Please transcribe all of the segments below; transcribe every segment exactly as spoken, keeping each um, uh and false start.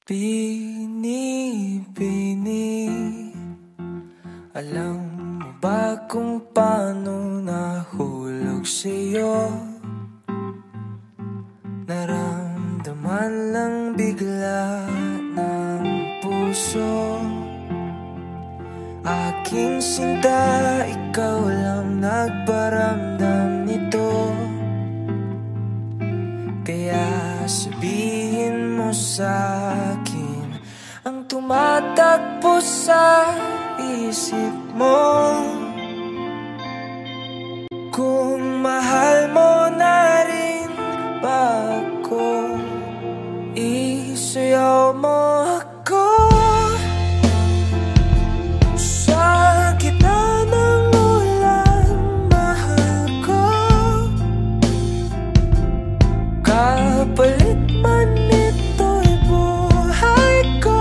Bini-bini, alam mo ba kung paano nahulog sa'yo? Naramdaman lang bigla ng puso. Aking sinta, ikaw lang nagparamdam nito. Kaya sabihin mo sa'kin ang tumatakbo sa isip mo. Kung mahal mo na rin ba ako, isayaw mo ako. Sa gitna ng ulan, mahal ko. Kapalit man ito'y buhay ko.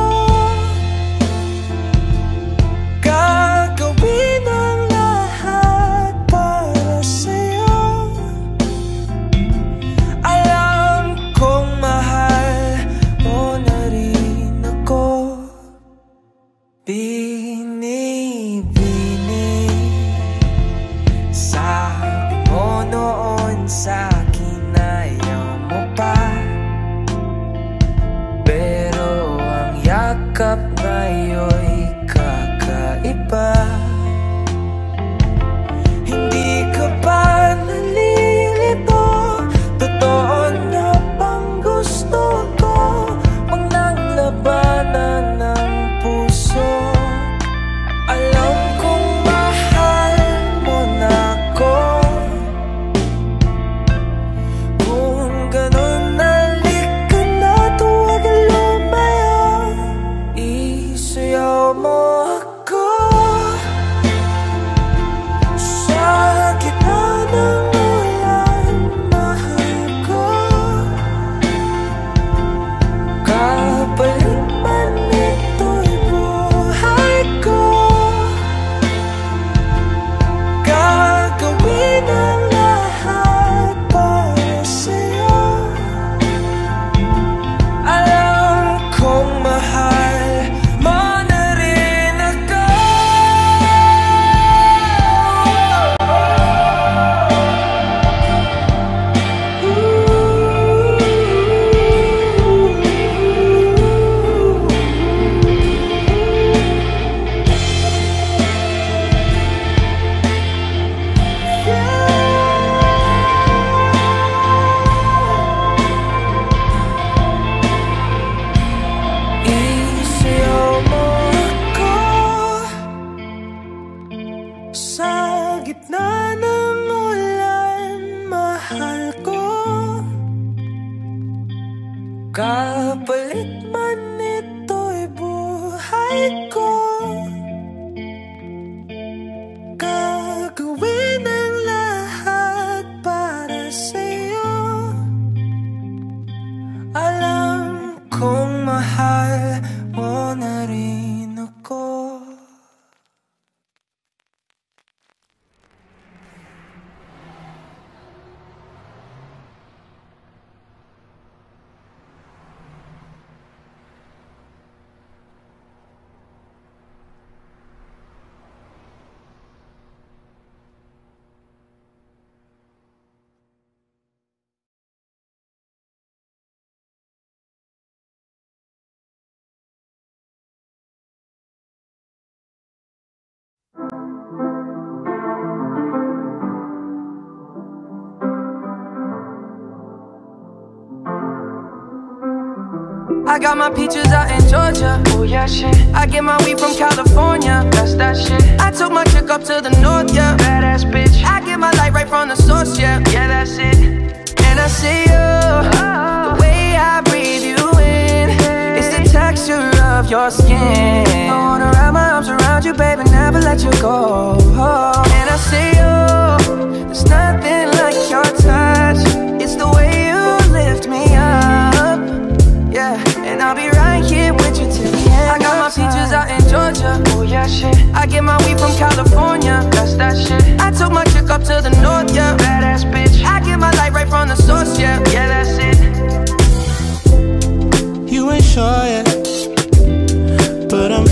Gagawin ang lahat para sa'yo. Alam kong mahal mo na rin ako. Bini-bini, sabi mo noon sa'kin ayaw mo pa. Pero ang yakap ngayon'y kakaiba. Hindi ka ba nalilito? Totoo na bang gusto ko? Huwag nang labanan ng puso. Alam kong mahal mo na ako. Kung ganun, halika na't huwag lumayo. Isayaw mo ako. Sa gitna ng ulan, mahal ko. Kapalit man ito'y buhay ko. Gagawin ang lahat para sa'yo. Alam kong mahal mo na rin ako. Isayaw mo ako. Sa gitna ng ulan, mahal ko. Kapalit man ito'y buhay ko. Gagawin ang lahat para sa'yo. Alam kong mahal mo na rin ako. I got my peaches out in Georgia. Oh yeah, shit. I get my weed from California. That's that shit. I took my chick up to the north, yeah. Badass bitch. I get my light right from the source, yeah. Yeah, that's it. And I see you, oh. The way I breathe you in, hey. It's the texture of your skin. I wanna wrap my arms around you, baby, never let you go. Oh. And I see you, there's nothing like your touch. It's the way you lift me up. Yeah, and I'll be right here with you till the end. I got my peaches out in Georgia. Oh yeah, shit. I get my weed from California. That's that shit. I took my chick up to the north, yeah. Badass bitch. I get my light right from the source, yeah. Yeah, that's it. You ain't sure yet,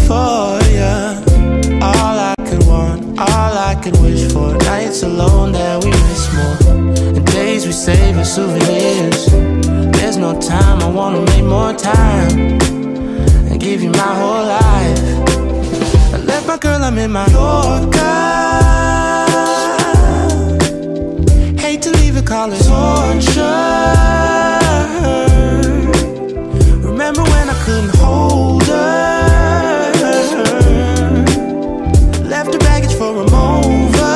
for ya. All I could want, all I could wish for. Nights alone that we miss more, and days we save as souvenirs. There's no time, I wanna make more time and give you my whole life. I left my girl, I'm in my Yorker. Hate to leave it, call it torture. Remember when I couldn't hold her? Left the baggage for a mover.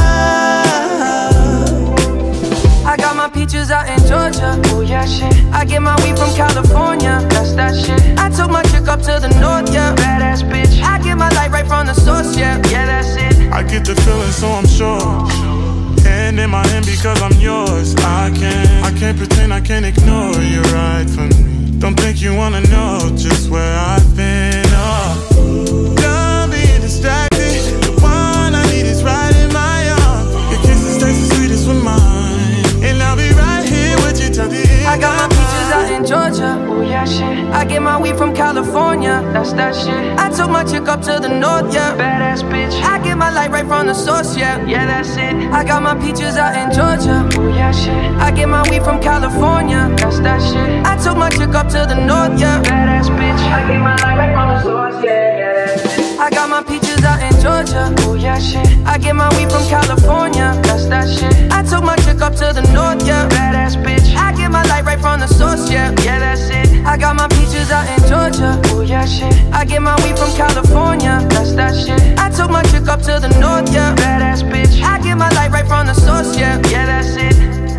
I got my peaches out in Georgia. Oh yeah, shit. I get my weed from California. That's that shit. I took my chick up to the north, yeah. Badass bitch. I get my light right from the source, yeah. Yeah, that's it. I get the feeling, so I'm sure. Hand in my hand because I'm yours. I can't, I can't pretend, I can't ignore you right from me. Don't think you wanna know just where I've been. Oh, done being distracted. The one I need is right in my arms. Your kisses taste the sweetest with mine, and I'll be right here with you till the end. I got my peaches out in Georgia. Oh yeah, shit. I get my weed from California. That's that shit. I took my chick up to the north, yeah. Badass bitch. I get my light right from the source, yeah. Yeah, that's it. I got my peaches out in Georgia. Oh yeah, shit. I get my weed from California. That's that shit. I took my chick up to the north, yeah. Badass bitch. I get my light right from the source, yeah. Yeah, that's it. I got my peaches out in Georgia. Oh yeah, shit. I get my weed from California. That's that shit. I took my chick up to the north, yeah. Badass bitch. I get my light right from the source, yeah. Yeah, that's it. I got my peaches out in Georgia. Oh yeah, shit. I get my weed from California. That's that shit. I took my chick up to the north, yeah. Badass bitch. I get my light right from the source, yeah. Yeah, that's it.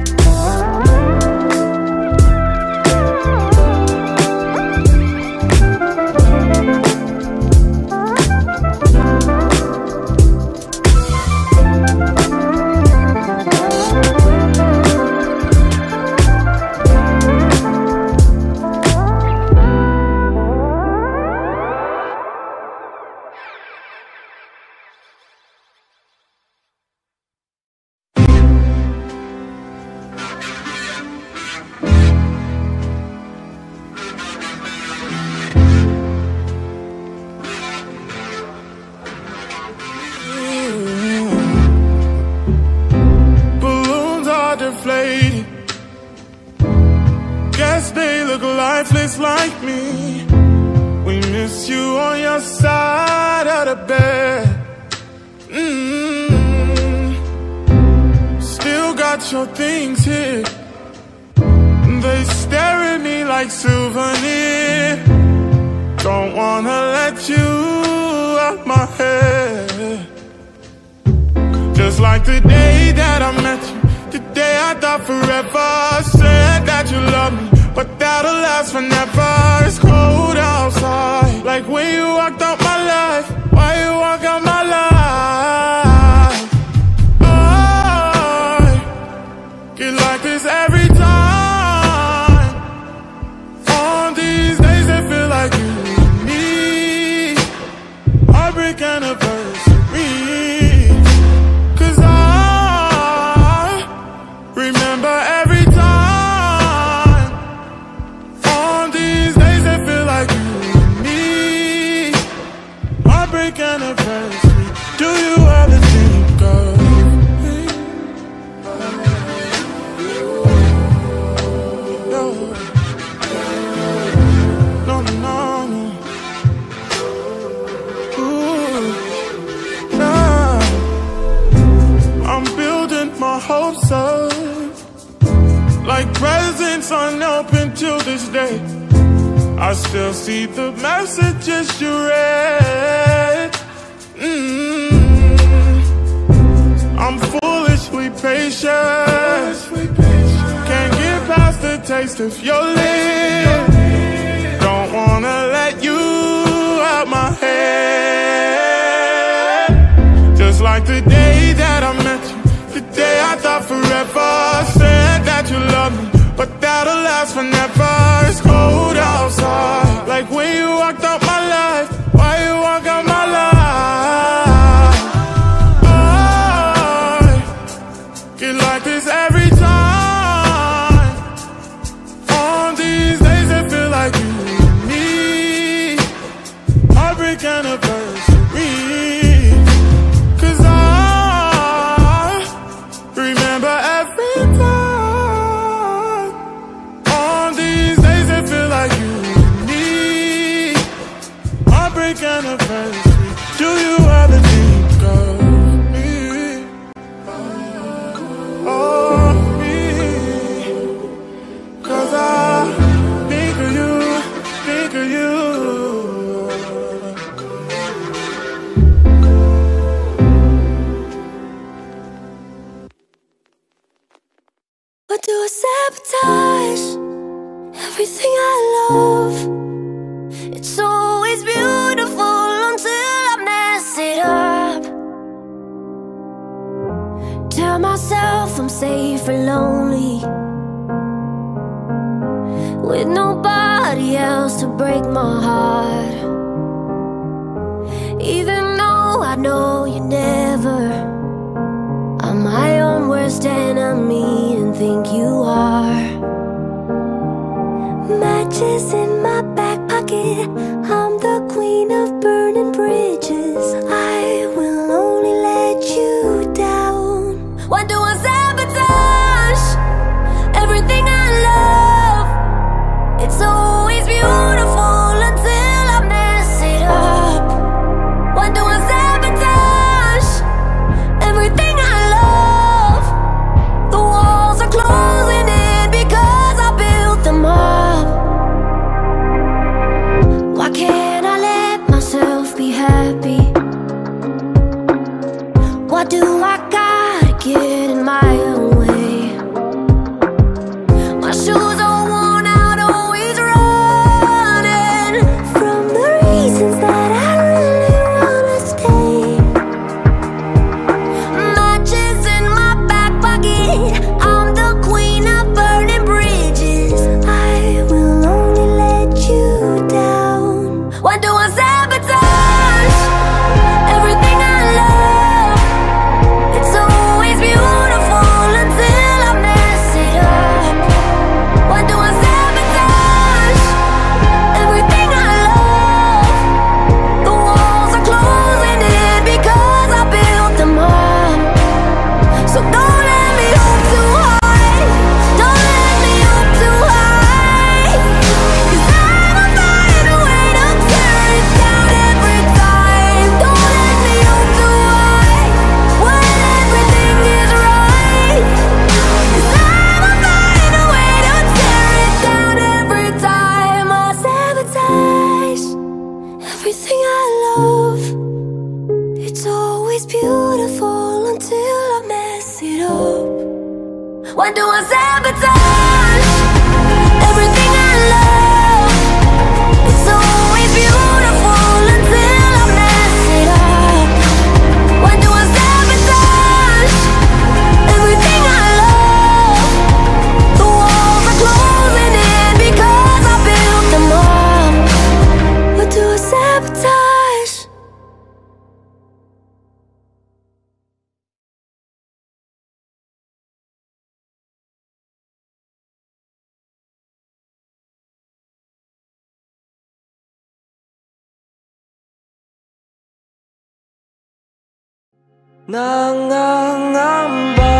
lifeless like me. We miss you on your side of the bed. mm-hmm. Still got your things here. They stare at me like souvenirs. Don't wanna let you out my head. Just like the day that I met you, the day I thought forever. Said that you love me, but that'll last forever. It's cold outside, like when you walked out my life. Why you walk out my life? I get like this every time. On these days that feel like you and me. Heartbreak anniversary. Cause I remember every time. On these days that feel like you and me. Heartbreak anniversary. Do you ever think of me? No, no, no, no. Ooh, nah. I'm building my hopes up, like presents unopened till this day. I still see the messages you read. mm-hmm. I'm foolishly patient. Can't get past the taste of your lips. Don't wanna let you out my head. Just like the day that I met you, the day I thought forever. Said that you love me, but that'll last forever. It's cold outside, like when you walked out my life. Why you walk out my life? I get like this every time. On these days that feel like you and me. Heartbreak and Want to sabotage everything I love. It's always beautiful until I mess it up. Tell myself I'm safe or lonely, with nobody else to break my heart. Even though I know you never, I'm my own worst enemy and think you are. Matches in my back pocket, I'm the queen of burning bridges. I will only let you down. Why do I sabotage everything I love? It's always beautiful until I mess it up. Why do I sabotage everything I love? The walls are closing in because I built them up. Why can't I let myself be happy? Why do I gotta get in my own way? My shoes are worn out, always running from the reasons that I really wanna stay. Matches in my back pocket, I'm the queen of burning bridges. I will only let you down. Why do I sabotage everything I love? It's always beautiful until I mess it up. Why do I sabotage everything I love? The walls are closing in because I built them up. So don't let me hope too high. Don't let me hope too high. 'Cause I'ma find a way to tear it down every time. Don't let me hope too high when everything is right. 'Cause I'ma find a way to tear it down every time. I sabotage everything I love. It's always beautiful until I mess it up. Why do I sabotage everything I love? It's always beautiful until I mess it up. Why do I sabotage everything I love? The walls are closing in because I built them up. What do I sabotage? Nangangamba,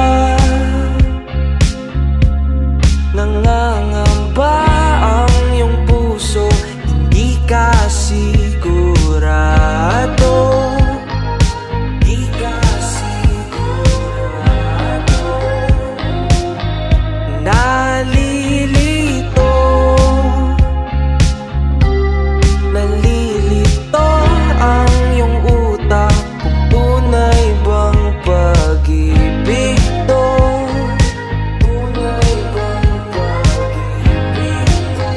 nangangamba ang iyong puso. Hindi ka sigurado, hindi ka sigurado. Nalilito, nalilito ang iyong utak. Kung tunay bang pag-ibig to? Tunay bang pag-ibig to?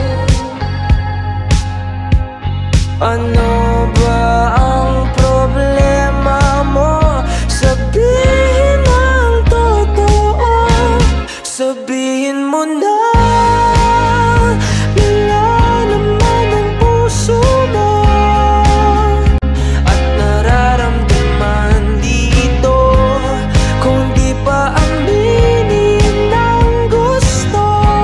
Ano ba ang problema mo? Sabihin ang totoo. Sabihin mo na nilalaman ang puso mo at nararamdaman dito. Kung di pa aminin ang gusto,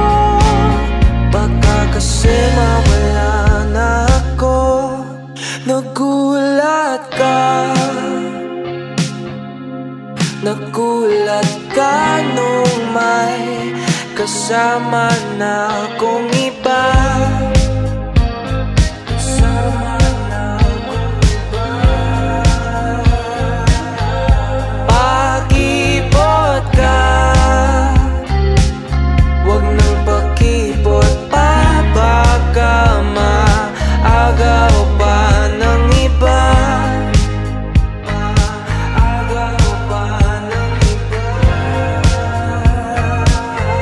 baka kasi mawala na ako. Nagulat ka, nagulat ka nung may kasama na akong iba. Kasama na akong iba. Pakipot ka, wag nang pakipot pa. Baka maagaw pa ng iba. Maagaw pa ng iba.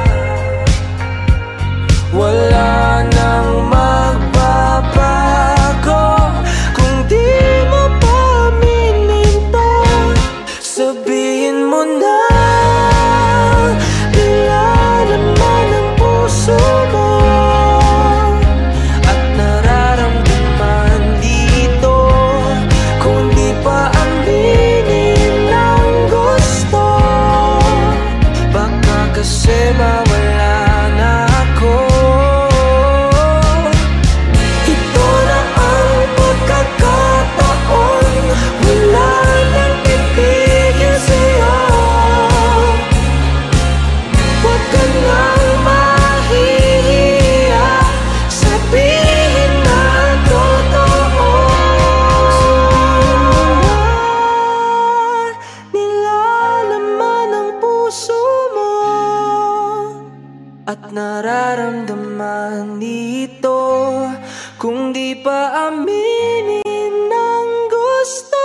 at nararamdaman dito. Kung di pa aminin ng gusto,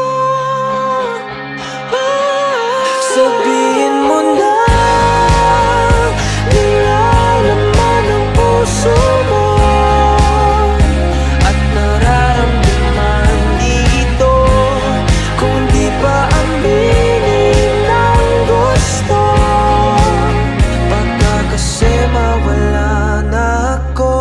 sabihin mo na nilalaman ng puso mo at nararamdaman dito. Kung di pa aminin ng gusto, baka kasi mawala na ako.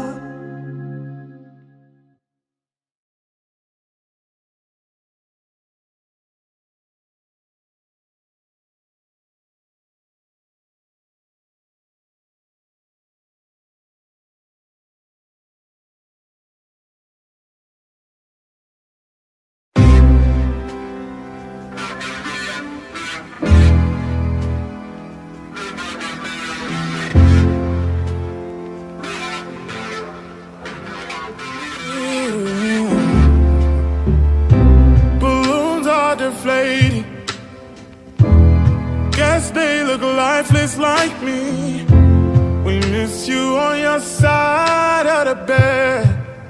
Deflating. Guess they look lifeless like me. We miss you on your side of the bed.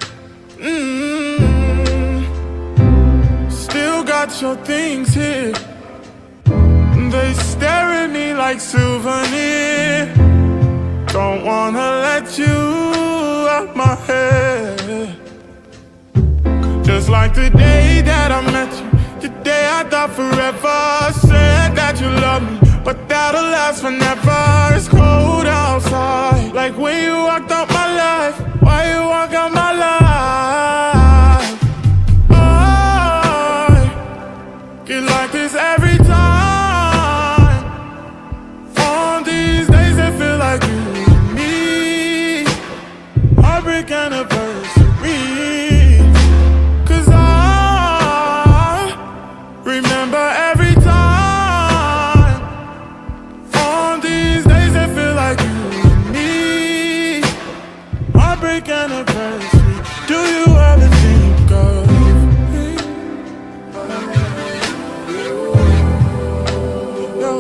Mm-hmm. Still got your things here. They stare at me like souvenirs. Don't wanna let you out my head. Just like the day that I met you, the day I thought forever. Said that you love me, but that'll last forever. It's cold outside, like when you walked out my life. Why you walk out my life? I get like this every time. On these days it feel like you and me. Heartbreak anniversary. Cause I remember every time. On these days it feel like you and me. Heartbreak anniversary. Do you ever think of me? No,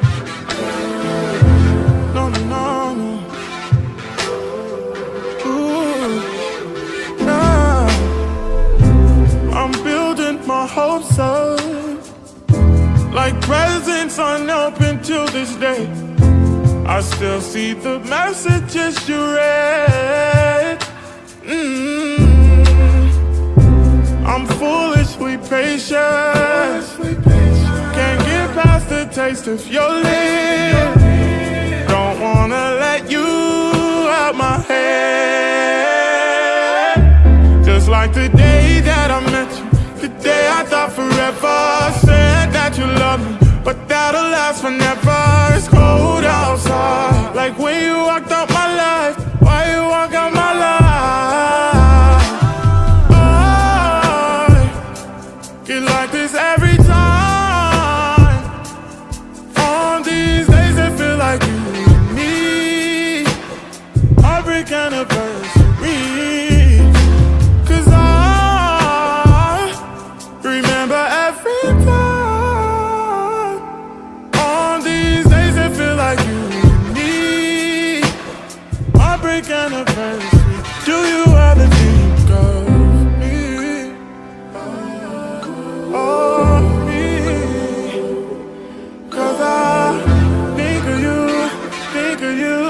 no, no, no. Ooh, nah. I'm building my hopes up, like presents unopened till this day. I still see the messages you read. Mm-hmm. I'm foolishly patient. Can't get past the taste of your lips. Don't wanna let you out my head. Just like the day that I met you, the day I thought forever. Said that you love me, but that'll last forever. It's cold outside, like when you walked out my life. Why you walk out my life? I get like this every time. On these days it feel like you and me. Heartbreak anniversary. Cause I remember every time. On these days it feel like you and me. Heartbreak anniversary. Do you ever think of me? Oh, me. Cause I think of you, think of you.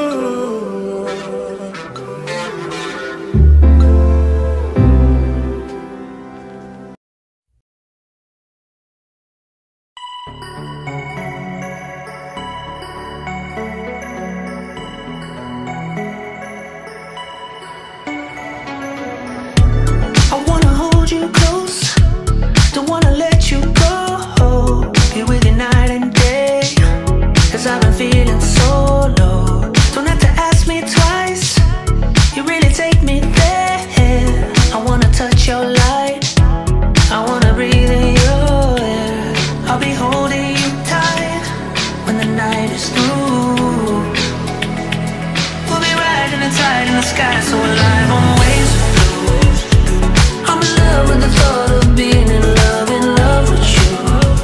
I wanna hold you close, don't wanna let you go. Be with you night and day, cause I've been feeling so low. Don't have to ask me twice, you really take me there. I wanna touch your light, I wanna breathe in your air. I'll be holding you tight when the night is through. We'll be riding the tide in the sky, so alive on waves of blue. I'm in love with the thought of being in love, in love with you.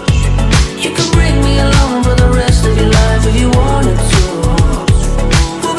You can bring me along for the rest of your life if you wanted to. We'll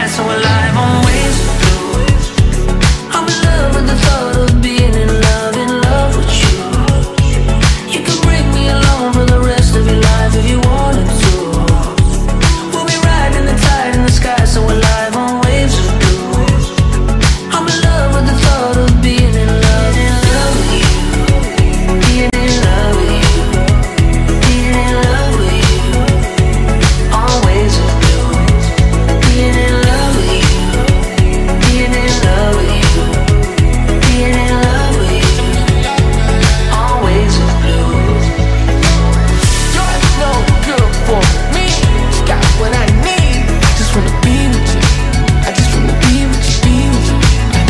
sky, so alive on waves of blue. I'm in love with the thought of being in love, in love with you. You can bring me along for the rest of your life if you wanted to. We'll be riding the tide in the sky, so alive on waves of blue. I'm in love with the thought of being in love, in love with you. Being in love with you. Being in love with you. On waves of blue. Being in love with you. Being in love with you. Being in love with you. On waves of blue. You're no good for me. You got what I need. I just wanna be with you. I just wanna be with you, be with you.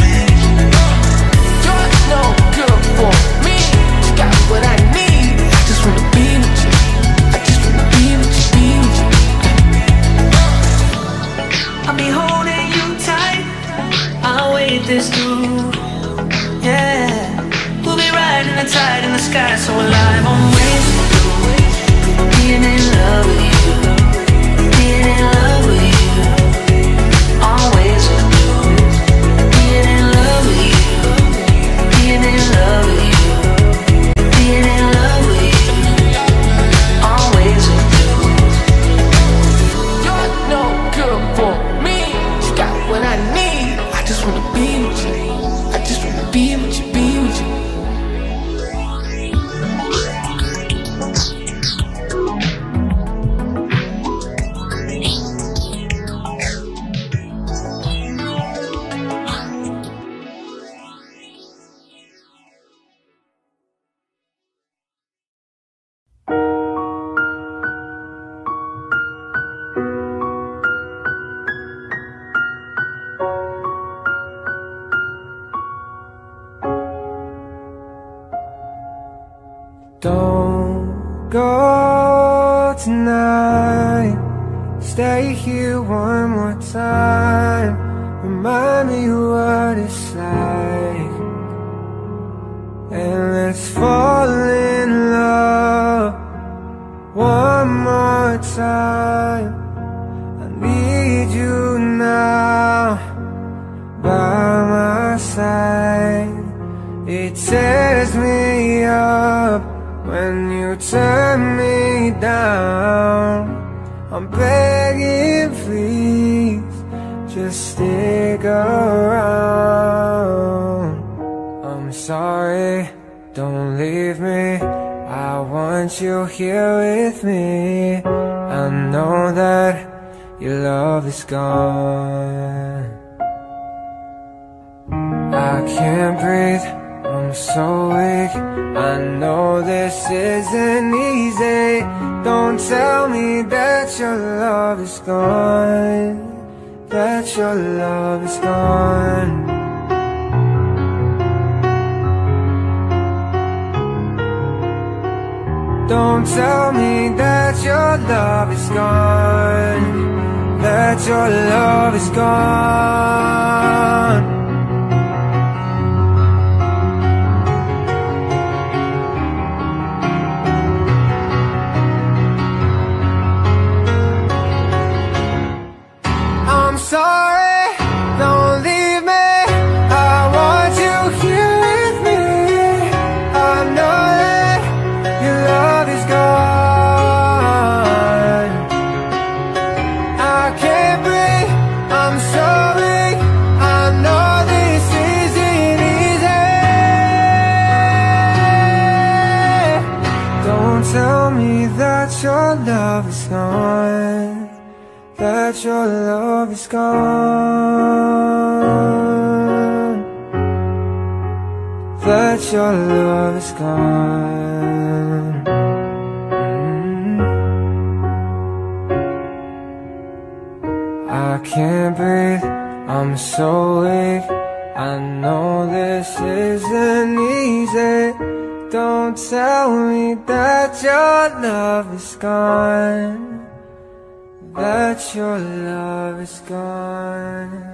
You're no good for me. You got what I need. I just wanna be with you. I just wanna be with you, be with you. I'll be holding you tight. I'll wait this through. Yeah, we'll be riding the tide in the sky, so alive on waves of blue. Being in love with you. Being in love with you. On waves of blue. Being in love with you. Being in love with you. Being in love with you. On waves of blue. You're no good for me. You got what I need. I just wanna be with you. I just wanna be with you, be with you. Don't go tonight. Stay here one more time. Remind me what it's like. And let's fall in love one more time. I need you now by my side. It tears me up when you turn me down. I'm begging, please, just stick around. I'm sorry, don't leave me. I want you here with me. I know that your love is gone. I can't breathe, I'm so weak. I know this isn't easy. Don't tell me that your love is gone. That your love is gone. Don't tell me that your love is gone. That your love is gone. I'm sorry, don't leave me. I want you here with me. I know that your love is gone. I can't breathe, I'm so weak. I know this isn't easy. Don't tell me that your love is gone. That your love is gone. That your love is gone. Mm-hmm. I can't breathe, I'm so weak. I know this isn't easy. Don't tell me that your love is gone. That your love is gone.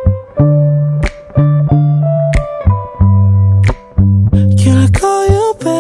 Can I call you back?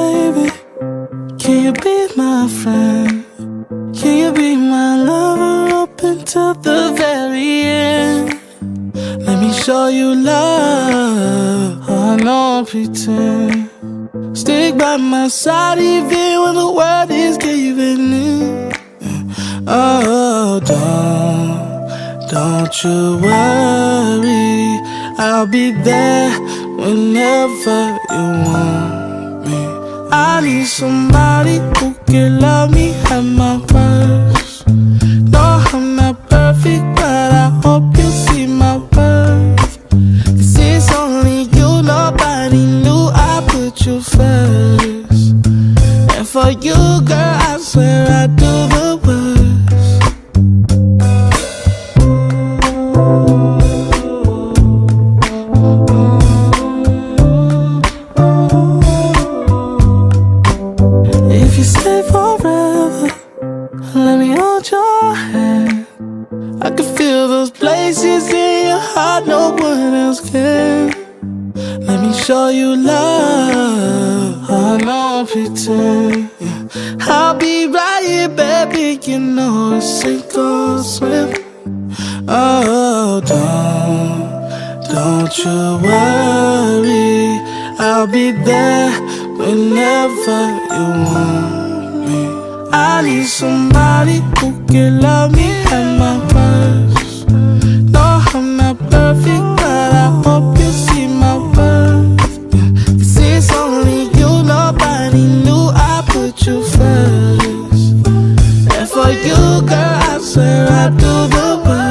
my friend? Can you be my lover up until the very end? Let me show you love, I don't pretend. Stick by my side even when the world is giving in. Oh, don't, don't you worry, I'll be there whenever you want me. I need somebody who can love me at my worst. No, I'm not perfect, but I hope you see my worth. 'Cause it's only you, nobody knew I put you first. And for you, girl, I swear I do the worst. If you stay forever, let me hold your hand. I can feel those places in your heart no one else can. Let me show you love, I don't pretend. I'll be right here, baby, you know it's sink or swim. Oh, don't, don't you worry, I'll be there whenever you want me. I need somebody who can love me at my worst. No, I'm not perfect, but I hope you see my worth. 'Cause it's only you, nobody knew I put you first. And for you, girl, I swear I do the worst.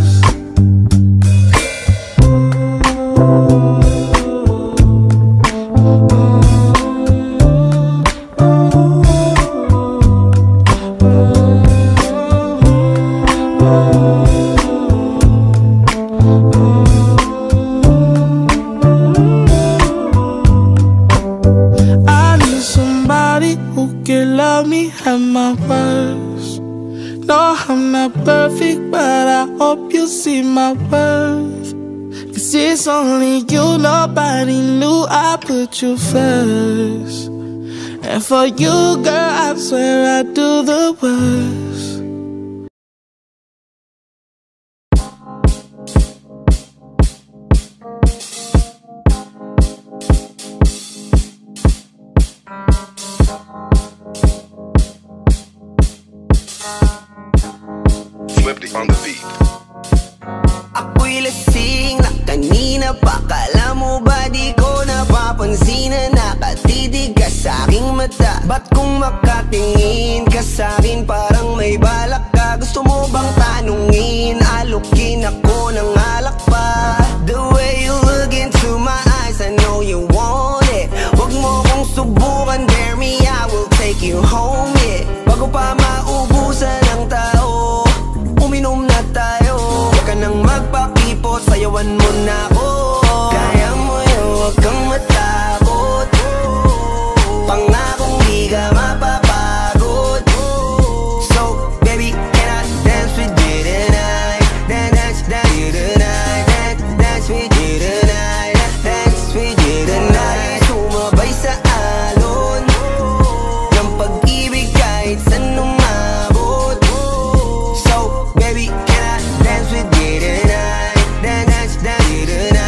I need somebody who can love me at my worst. No, I'm not perfect, but I hope you see my worth. 'Cause it's only you, nobody knew I put you first. And for you, girl, I swear I do the worst. Swifty on the beat. Ako'y lasing na kanina pa. Kala mo ba di ko napapansin na nakatitig ka sa aking mata? Ba't kung makatingin ka sa akin parang may balak ka? Gusto mo bang tanungin? Alukin ako ng alak pa. The way you look into my eyes, I know you want it. Wag mo kong subukan, dare me, I will take you home, yeah. Bago pa maubusan ng tao, uminom na tayo. Huwag ka nang magpakipot, sayawan mo na ako. Kaya mo yun, huwag kang matakot. Pangakong di ka mapapagod. So, baby, can I dance with you tonight? Dance, dance you tonight. Dance, dance with you tonight. Dance with you tonight. Sumabay sa alon ng pag-ibig kahit saan umabot. So, baby, can I dance with you tonight? Dance, dance you tonight.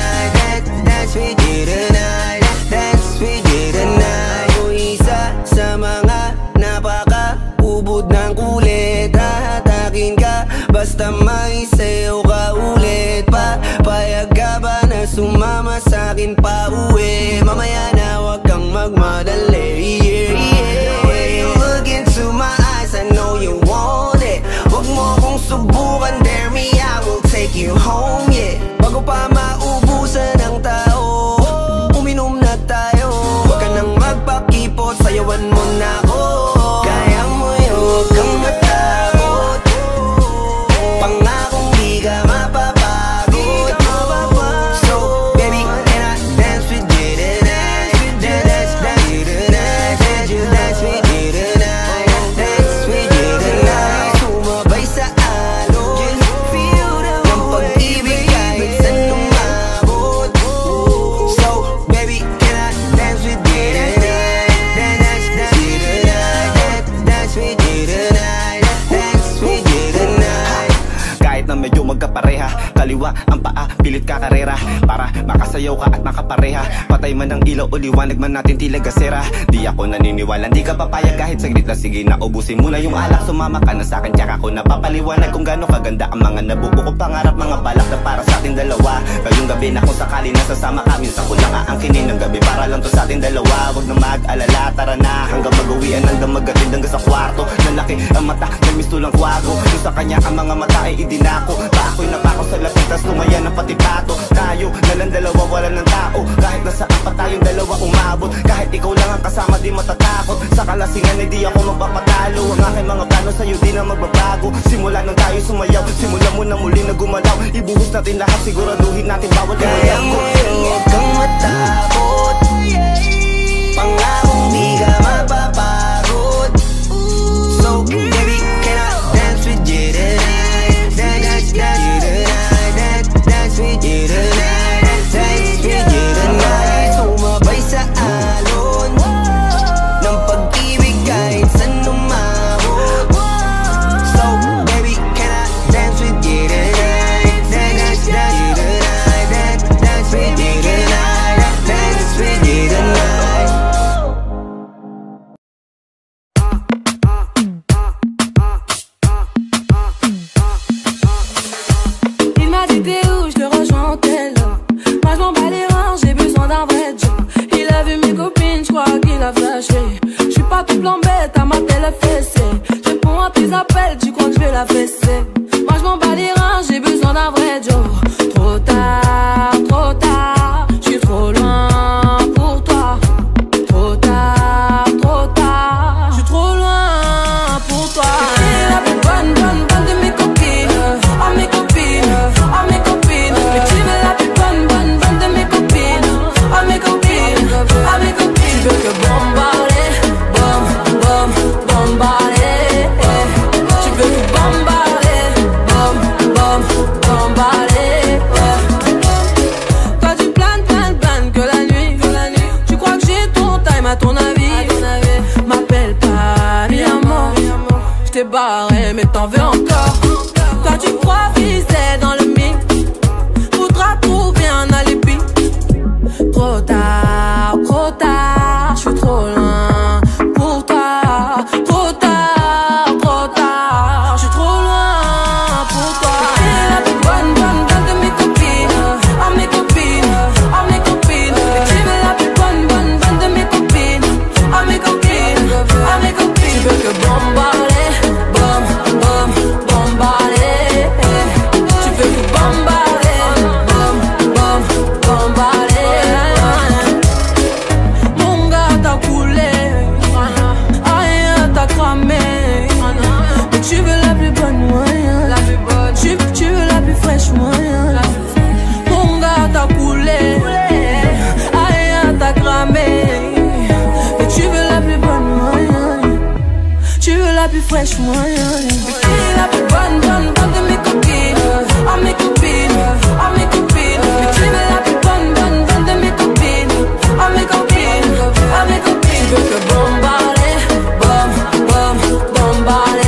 dalawa ang paa, pilit kakarera para makasayaw ka at makapareha. Patay man ang ilaw o liwanag man natin tila gasera. Di ako naniniwala, di ka papayag kahit saglit lang. Sige na, ubusin mo na yung alak, sumama ka na sa'kin. Tsaka ako napapaliwanag kung gaano kaganda ang mga nabuo kong pangarap. Mga balak na para sa ating dalawa. Ngayong gabi na kung sakali nasasama ka, minsan ko lang aangkinin ng gabi para lang to sa ating dalawa. Huwag na mag-alala, tara na hanggang mag-uwian, hanggang maghatid hanggang sa kwarto. Nalaki ang mata, nagmisto lang kwago. Yung sa kanya ang mga mata ay idinako. Pa ako'y napako sa lapit, tas tumaya ng pati pato. Tayo na lang dalawa, wala ng tao. Kahit nasaan pa tayong dalawa umabot. Kahit ikaw lang ang kasama, di matatakot. Sa kalasingan ay di ako magpapatalo. Ang aking mga plano sa'yo di na magbabago. Simula nung tayo sumayaw, simula mo na muli na gumalaw. Ibuhos natin lahat, siguraduhin natin bawat kaya mo, huwag kang matakot. Pangakong di ka mapapagod. So baby, can I dance with you tonight? Dance, dance, dance you tonight. Dance, dance with you tonight. Dance with you tonight. Sumabay sa alon ng pag-ibig kahit saan umabot. So baby, can I dance with you tonight? Dance, dance you tonight. Dance, dance with you tonight. Dance with you tonight. Je suis pas toute lambette, à ma télé fessée. Je réponds à tes appels, tu crois que je vais la fesser. Moi je m'en bats les reins, j'ai besoin d'un vrai Joe. Trop tard, trop tard, je suis trop loin pour toi. Trop tard, trop tard, je suis trop loin pour toi. T'es la plus bonne, bonne, bonne de mes copines. Oh mes copines, oh mes copines. Mais tu es la plus bonne, bonne, bonne de mes copines. Oh mes copines, oh mes copines. Tu veux que bombarder, bom, bom, bombarder. Tu veux que bombarder, bom, bom, bombarder. Toi tu planes, planes, planes que la nuit, que la nuit. Tu crois que j'ai ton time à ton avis? M'appelle pas mi amor. Je t'ai barré mais t'en veux encore. Toi tu crois viser dans le mix. Faudra trouver un alibi. Trop tard, trop tard, je suis trop loin pour toi. Trop tard, trop tard, je suis trop loin pour toi. T'es la plus bonne, bonne, bonne de mes copines. Oh mes copines, oh mes copines. Et tu es la plus bonne, bonne, bonne de mes copines. Oh mes copines, oh mes copines. Tu veux que bombarder, bom, bom, bombarder. Tu veux que bombarder, bom, bom, bombarder. Tu veux la plus bonne moyen, la plus bonne. Tu, tu veux la plus fraîche moyen. Mon gars t'a coulé, aïe t'a cramé. Mais tu veux la plus bonne moyen. Tu veux la plus fraîche moyen. Tu es la plus bonne, bonne, bonne de mes copines. Oh mes copines, oh mes copines. Mais tu veux la plus bonne, bonne, bonne de mes copines. Oh mes copines, oh mes copines. Tu veux que bombarder, bom, bom, bombarder.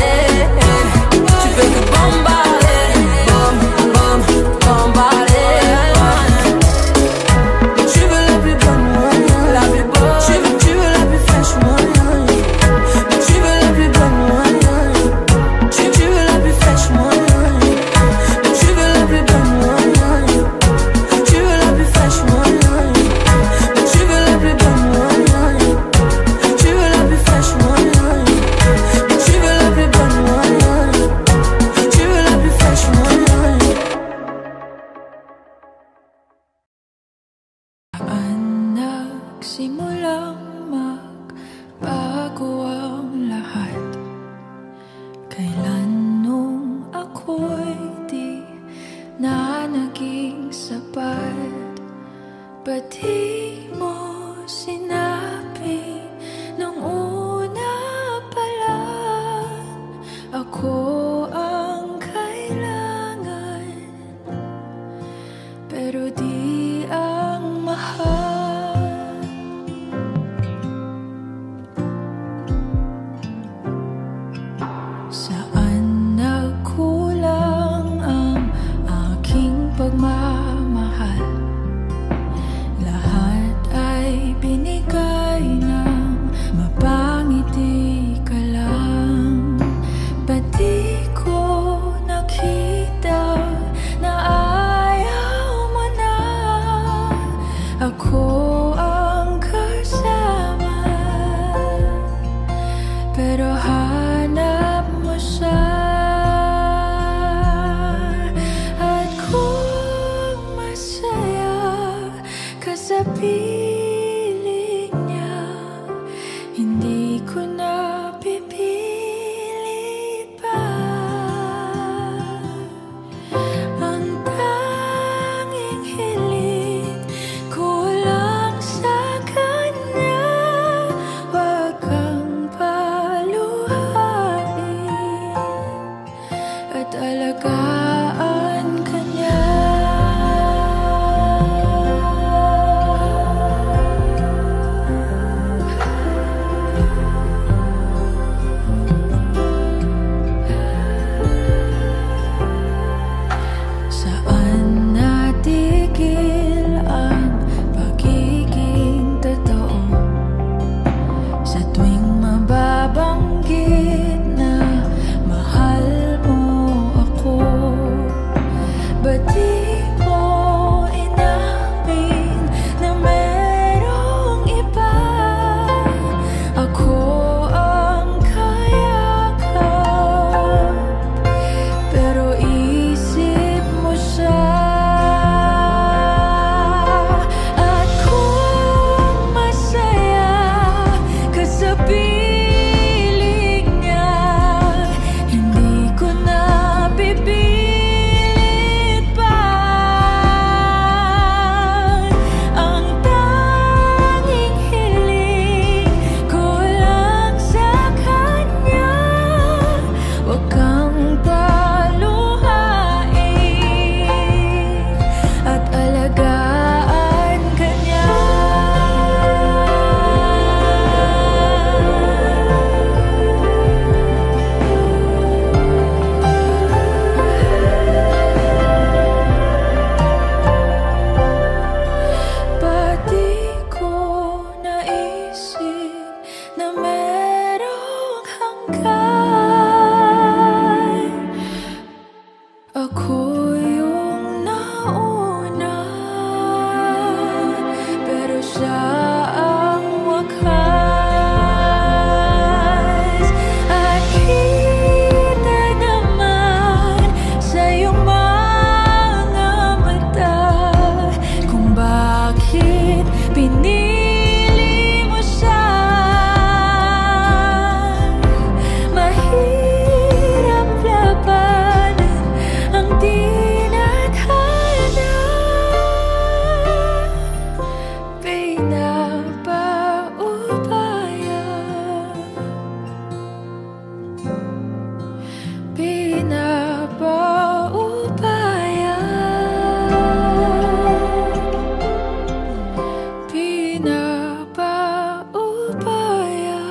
na ba ubaya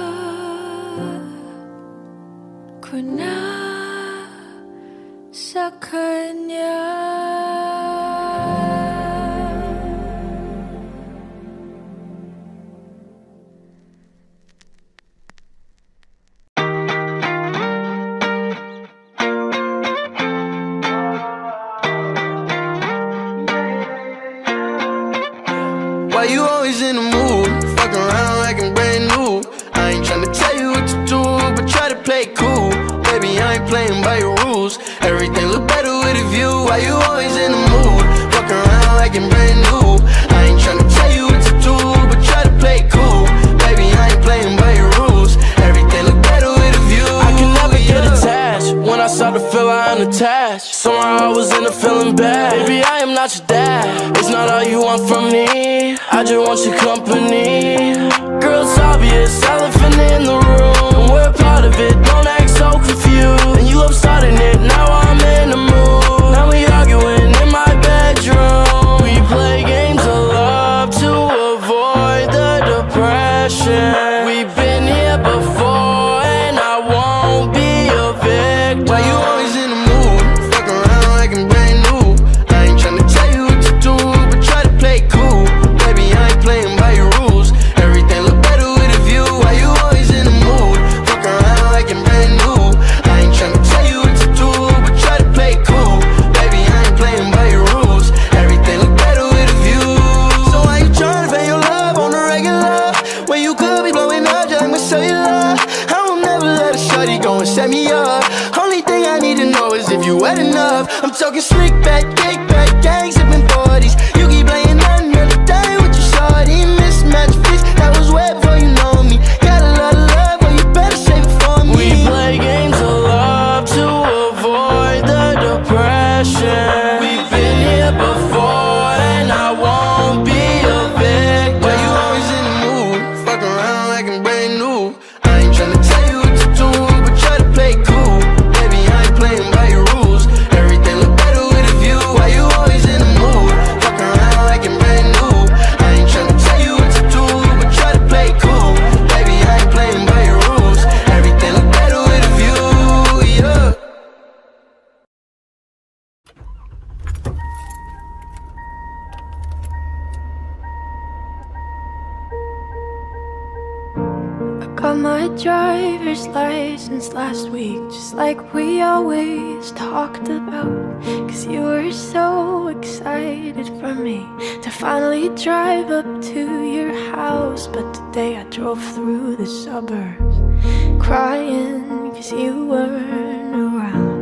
ko na sa kanya? Why you always in the mood? Fuck around like I'm brand new. I ain't tryna tell you what to do, but try to play cool. Baby, I ain't playing by your rules. Everything look better with a view. Why you always in the mood? Fuck around like I'm brand new. I ain't tryna tell you what to do, but try to play cool. Baby, I ain't playing by your rules. Everything look better with a view. I can never get attached. When I start to feel I unattached, somehow I was in a feeling bad. Baby, I am not your dad. It's not all you want from me. I just want your company. Girl, it's obvious, elephant in the room. We're part of it, don't act so confused. And you love starting it, now I'm in the mood. Now we arguing in my bedroom. We play games of love to avoid the depression. We've been here before and I won't be a victim. Why you always in the mood? Fuck around like I'm brand new. I ain't tryna tell you what to do, but try to play cool. Baby, I ain't playing by your rules. Everything look better with a view. Why you always in the mood? Fuck around like I'm brand new. I ain't tryna tell you what to do, but try to play cool. Baby, I ain't playing by your rules. Everything look better with a view. So why you tryna pay your love on the regular when you could be blowing up just like my cellular? I will never let a shorty go and set me up. Only thing I need to know is if you wet enough. I'm talking slick back, kick back, gang sipping forties. You keep playing another day with your shorty. Mismatch fish, that was wet before you know me. Got a lot of love, but you better save it for me. We play games of love to avoid the depression. We've been here before and I won't be a victim. Why you always in the mood? Fuck around like I'm brand new. I ain't tryna tell you what to do, but try to play cool. Baby, I ain't playing by your rules. Everything look better with a view. Why you always in the mood? Fuck around like I'm brand new. I ain't tryna tell you what to do, but try to play cool. Baby, I ain't playing by your rules. Everything look better with a view, yeah. Got my driver's license last week, just like we always talked about. Cause you were so excited for me to finally drive up to your house. But today I drove through the suburbs crying cause you weren't around.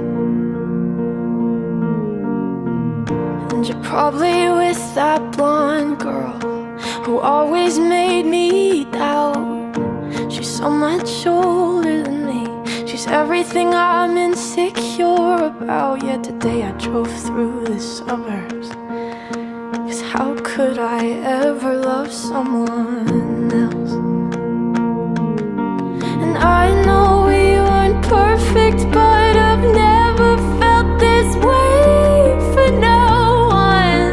And you're probably with that blonde girl who always made me doubt. She's so much older than me. She's everything I'm insecure about. Yet today I drove through the suburbs. Cause how could I ever love someone else? And I know we weren't perfect, but I've never felt this way for no one.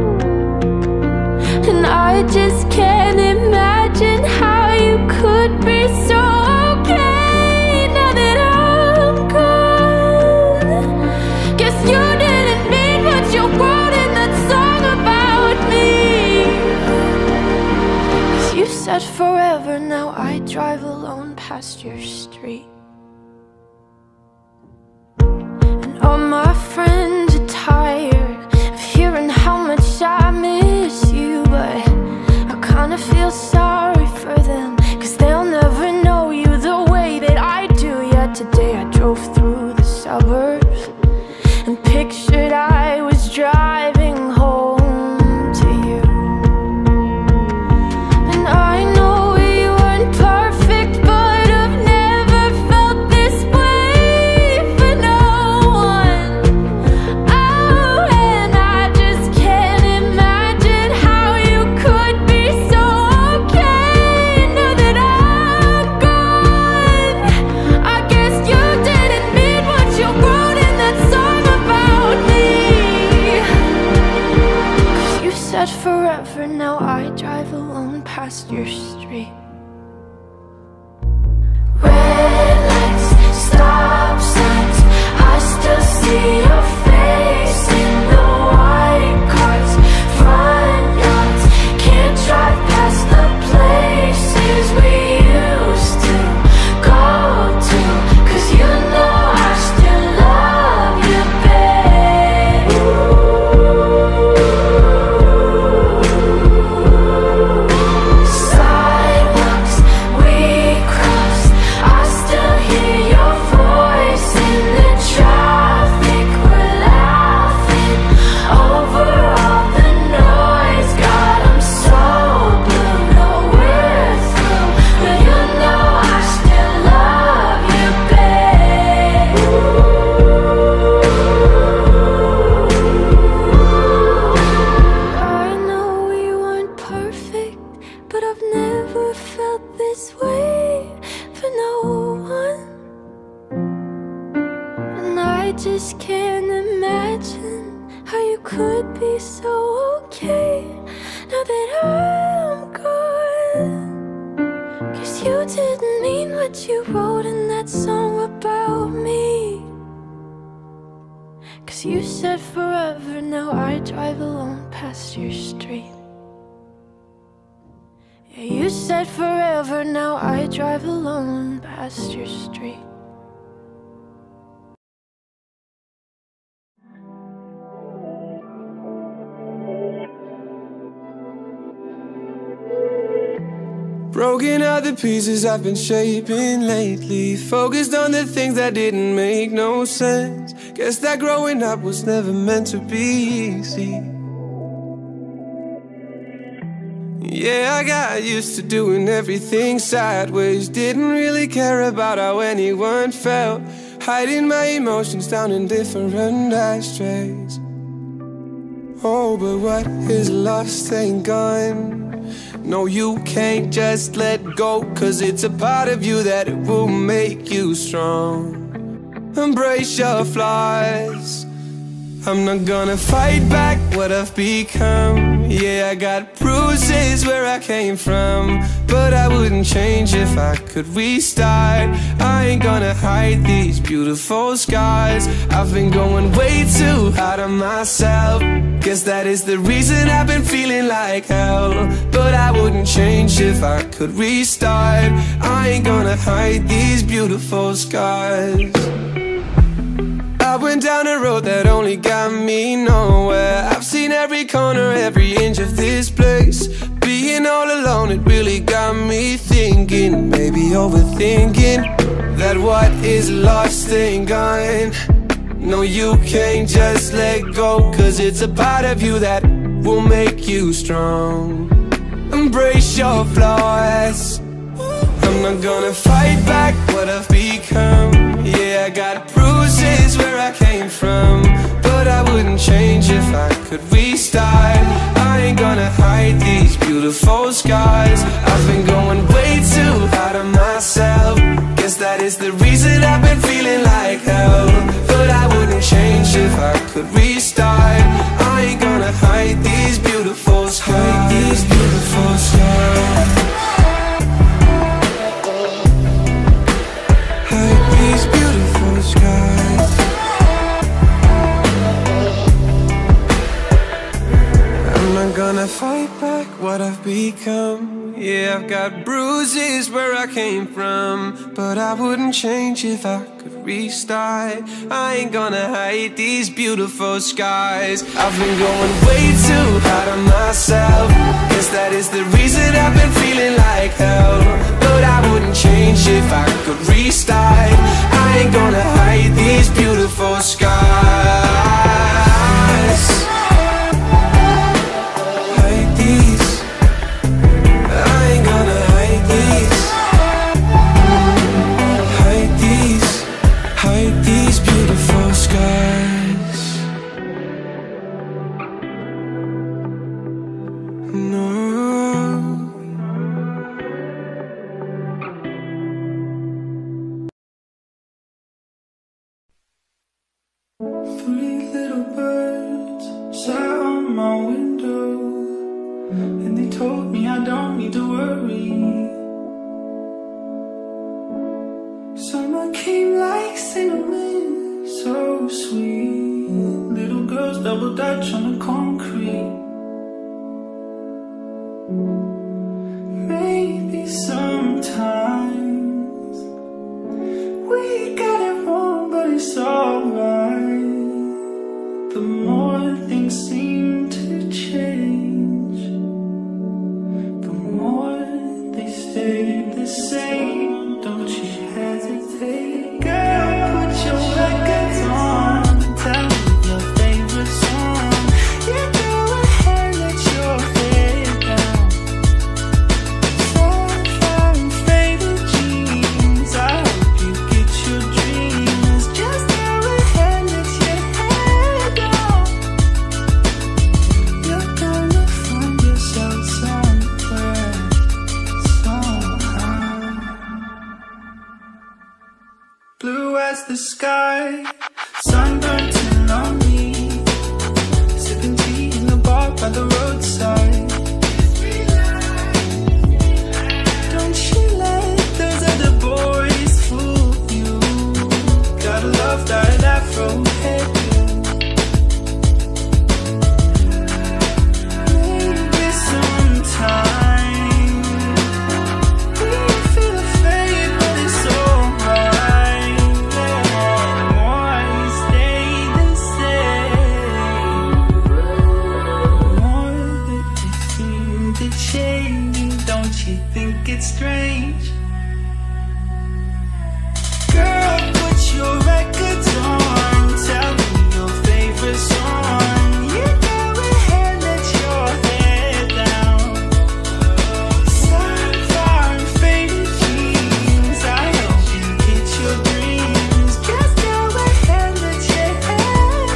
And I just can't imagine how you could be so okay now that I'm gone. Guess you didn't mean what you wrote in that song about me. Cause you said forever, now I drive alone past your street. And all my friends are tired of hearing how much I miss you, but I kinda feel sorry for them, cause they'll never know you the way that I do. Yet today I drove through the suburbs and pictured I was driving home to you. And I know we weren't perfect, but I've never felt this way for no one. Oh, and I just can't imagine how you could be so okay past your street. Red lights, stop signs, I still see your face in the white cars, front yards. Can't drive past the places we used to go to, 'cause you know I still love you, babe. Sidewalks we crossed, I still hear your voice in the traffic. We're laughing over all the noise. God, I'm so blue, no we're through, but you know I still love you, babe. I know we weren't perfect, but I've never felt this way for no one. And I just can't imagine how you could be so okay now that I'm gone. 'Cause you didn't mean what you wrote in that song about me. 'Cause you said forever, now I drive alone past your street. Yeah, you said forever, now I drive alone past your street. Broken out the pieces I've been shaping lately, focused on the things that didn't make no sense. Guess that growing up was never meant to be easy. Yeah, I got used to doing everything sideways, didn't really care about how anyone felt, hiding my emotions down in different ashtrays. Oh, but what is lost ain't gone. No, you can't just let go, 'cause it's a part of you that it will make you strong. Embrace your flaws. I'm not gonna fight back what I've become. Yeah, I got bruises where I came from, but I wouldn't change if I could restart. I ain't gonna hide these beautiful scars. I've been going way too hard on myself. Guess that is the reason I've been feeling like hell, but I wouldn't change if I could restart. I ain't gonna hide these beautiful scars. I went down a road that only got me nowhere. I've seen every corner, every inch of this place. Being all alone, it really got me thinking, maybe overthinking, that what is lost ain't gone. No, you can't just let go, 'cause it's a part of you that will make you strong. Embrace your flaws. I'm not gonna fight back what I've become. Yeah, I got bruises where I came from, but I wouldn't change if I could restart. I ain't gonna hide these beautiful scars. I've been going way too hard on myself. Guess that is the reason I've been feeling like hell, but I wouldn't change if I could restart. I ain't gonna hide these beautiful scars. Hide these beautiful scars. These beautiful skies. I'm not gonna fight back what I've become. Yeah, I've got bruises where I came from, but I wouldn't change if I could restart. I ain't gonna hide these beautiful skies. I've been going way too hard on myself. Guess that is the reason I've been feeling like hell, but I wouldn't change if I could restart. I ain't gonna hide these beautiful scars. Hide these. I ain't gonna hide these. Hide these. Hide these beautiful scars. No. Three little birds sat on my window, and they told me I don't need to worry. Summer came like cinnamon, so sweet. Little girls double dutch on the concrete. Maybe sometimes we got it wrong, but it's alright. The more things seem to change, the more they stay the same. Don't you hesitate, girl, put your records on. Tell me your favorite song. You go ahead, let your head down. Sapphire and faded jeans, I hope you get your dreams. Just go ahead, let your head down. You're gonna find yourself somewhere, somehow. Blue as the sky, sunburnt and lonely, sipping tea in the bar by the roadside. Don't you let those other boys fool you. Gotta love that afro hairdo. Maybe sometime we feel afraid, but it's alright. Why stay the same? More that they seem to change. Don't you think it's strange? Girl, put your records on. Tell me your favorite song. You go ahead, let your head down. Sapphire and faded jeans, I hope you get your dreams. Just go ahead, let your head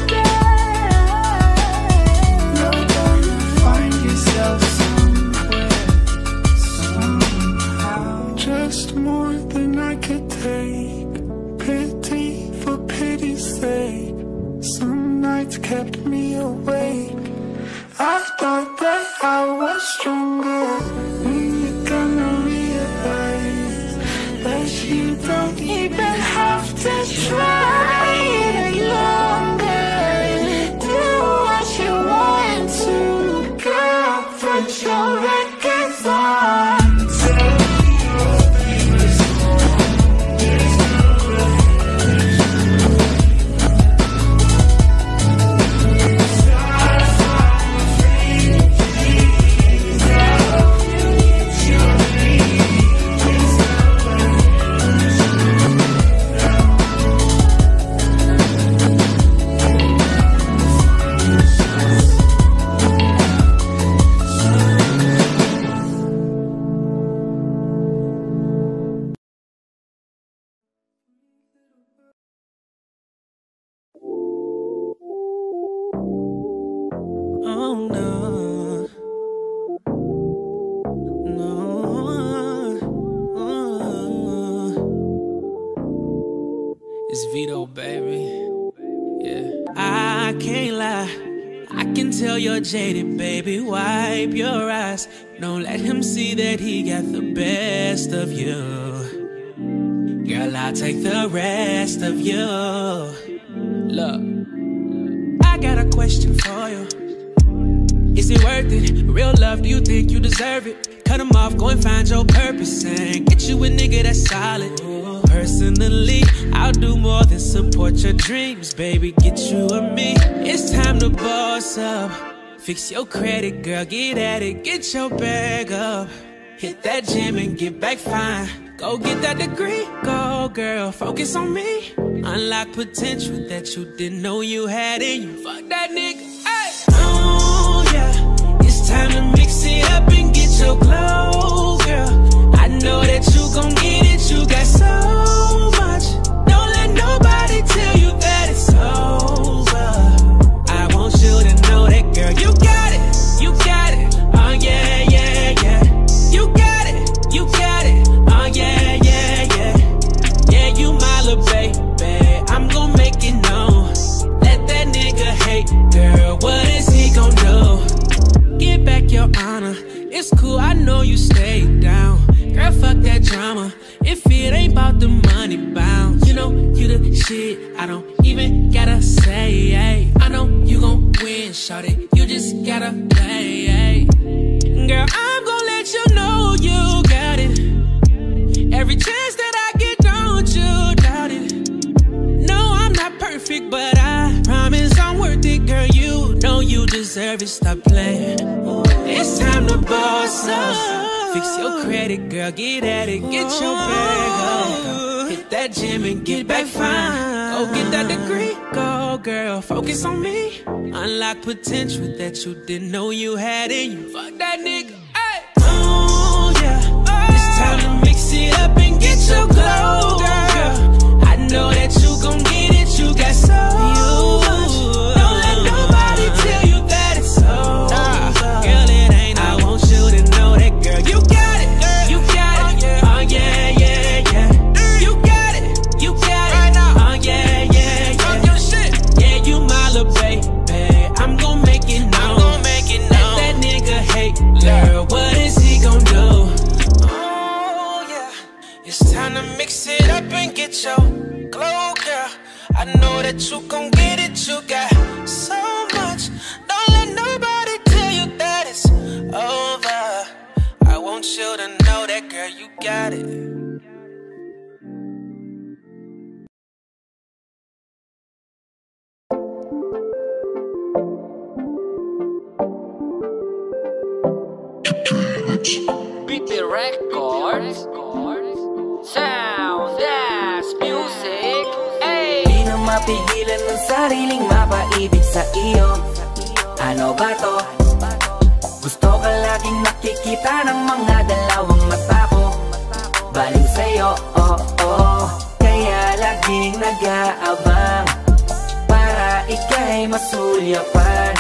down. You're gonna find yourself somewhere, somehow. Just more than I could take. Pity for pity's sake. Some nights kept me awake. I thought that I was stronger. When you're gonna realize that you don't even have to try any longer. Do what you want to, girl. Put your records on. Tell me your favorite song. Oh no, no, uh, it's Vito, baby. Yeah, I can't lie, I can tell you're jaded, baby. Wipe your eyes, don't let him see that he got the best of you. Girl, I'll take the rest of you. Look, I got a question for you. Is it worth it? Real love, do you think you deserve it? Cut him off, go and find your purpose and get you a nigga that's solid. Personally, I'll do more than support your dreams, baby. Get you a me. It's time to boss up. Fix your credit, girl, get at it. Get your bag up. Hit that gym and get back fine. Go get that degree, go girl, focus on me. Unlock potential that you didn't know you had in you. Fuck that nigga, ay. Oh yeah, it's time to mix it up and get your glow, girl. I know that you gon' get it, you got so much. Don't let nobody tell you that it's over. I want you to know that, girl, you got it, you got it. Oh yeah, yeah, yeah. You got it, you got it. Oh yeah, yeah, yeah. Yeah, you my little baby. I'm gon' make it known. Let that nigga hate, girl, what is he gon' do? Get back your honor. It's cool, I know you stay shit, I don't even gotta say, ay. I know you gon' win, shawty, you just gotta play, ay. Girl, I'm gon' let you know you got it. Every chance that I get, don't you doubt it. No, I'm not perfect, but I promise I'm worth it, girl. You know you deserve it, stop playing. It's time to boss up. Fix your credit, girl, get at it, get your bag up. Hit that gym and get back fine. Go get that degree, go girl, focus on me. Unlock potential that you didn't know you had in you. Fuck that nigga, ay. Oh yeah, it's time to mix it up and get your glow, girl. I know that you gon' get it, you got so much. Don't let nobody tell you that it's over. Girl, it ain't, I want you to know that, girl. You got it, you got it, oh yeah, yeah, yeah. You got it, you got it, oh yeah, yeah, yeah. Yeah, you my little baby, I'm gon' make it known. Let that nigga hate, girl, what is he gon' do? Oh yeah, it's time to mix it up and get your glow, girl. I know that you gon' get it, you got so much. Don't let nobody tell you that it's over. I want you to know that, girl, you got it. B P Records, Sound Dance Music, ay. Di na mapigilan ng sariling mapaibig sa iyo. Ano ba to? Gusto ka laging nakikita ng mga dalawang mata ko. Baliw sa'yo, oh oh. Kaya laging nag-aabang para ika'y masulyapan.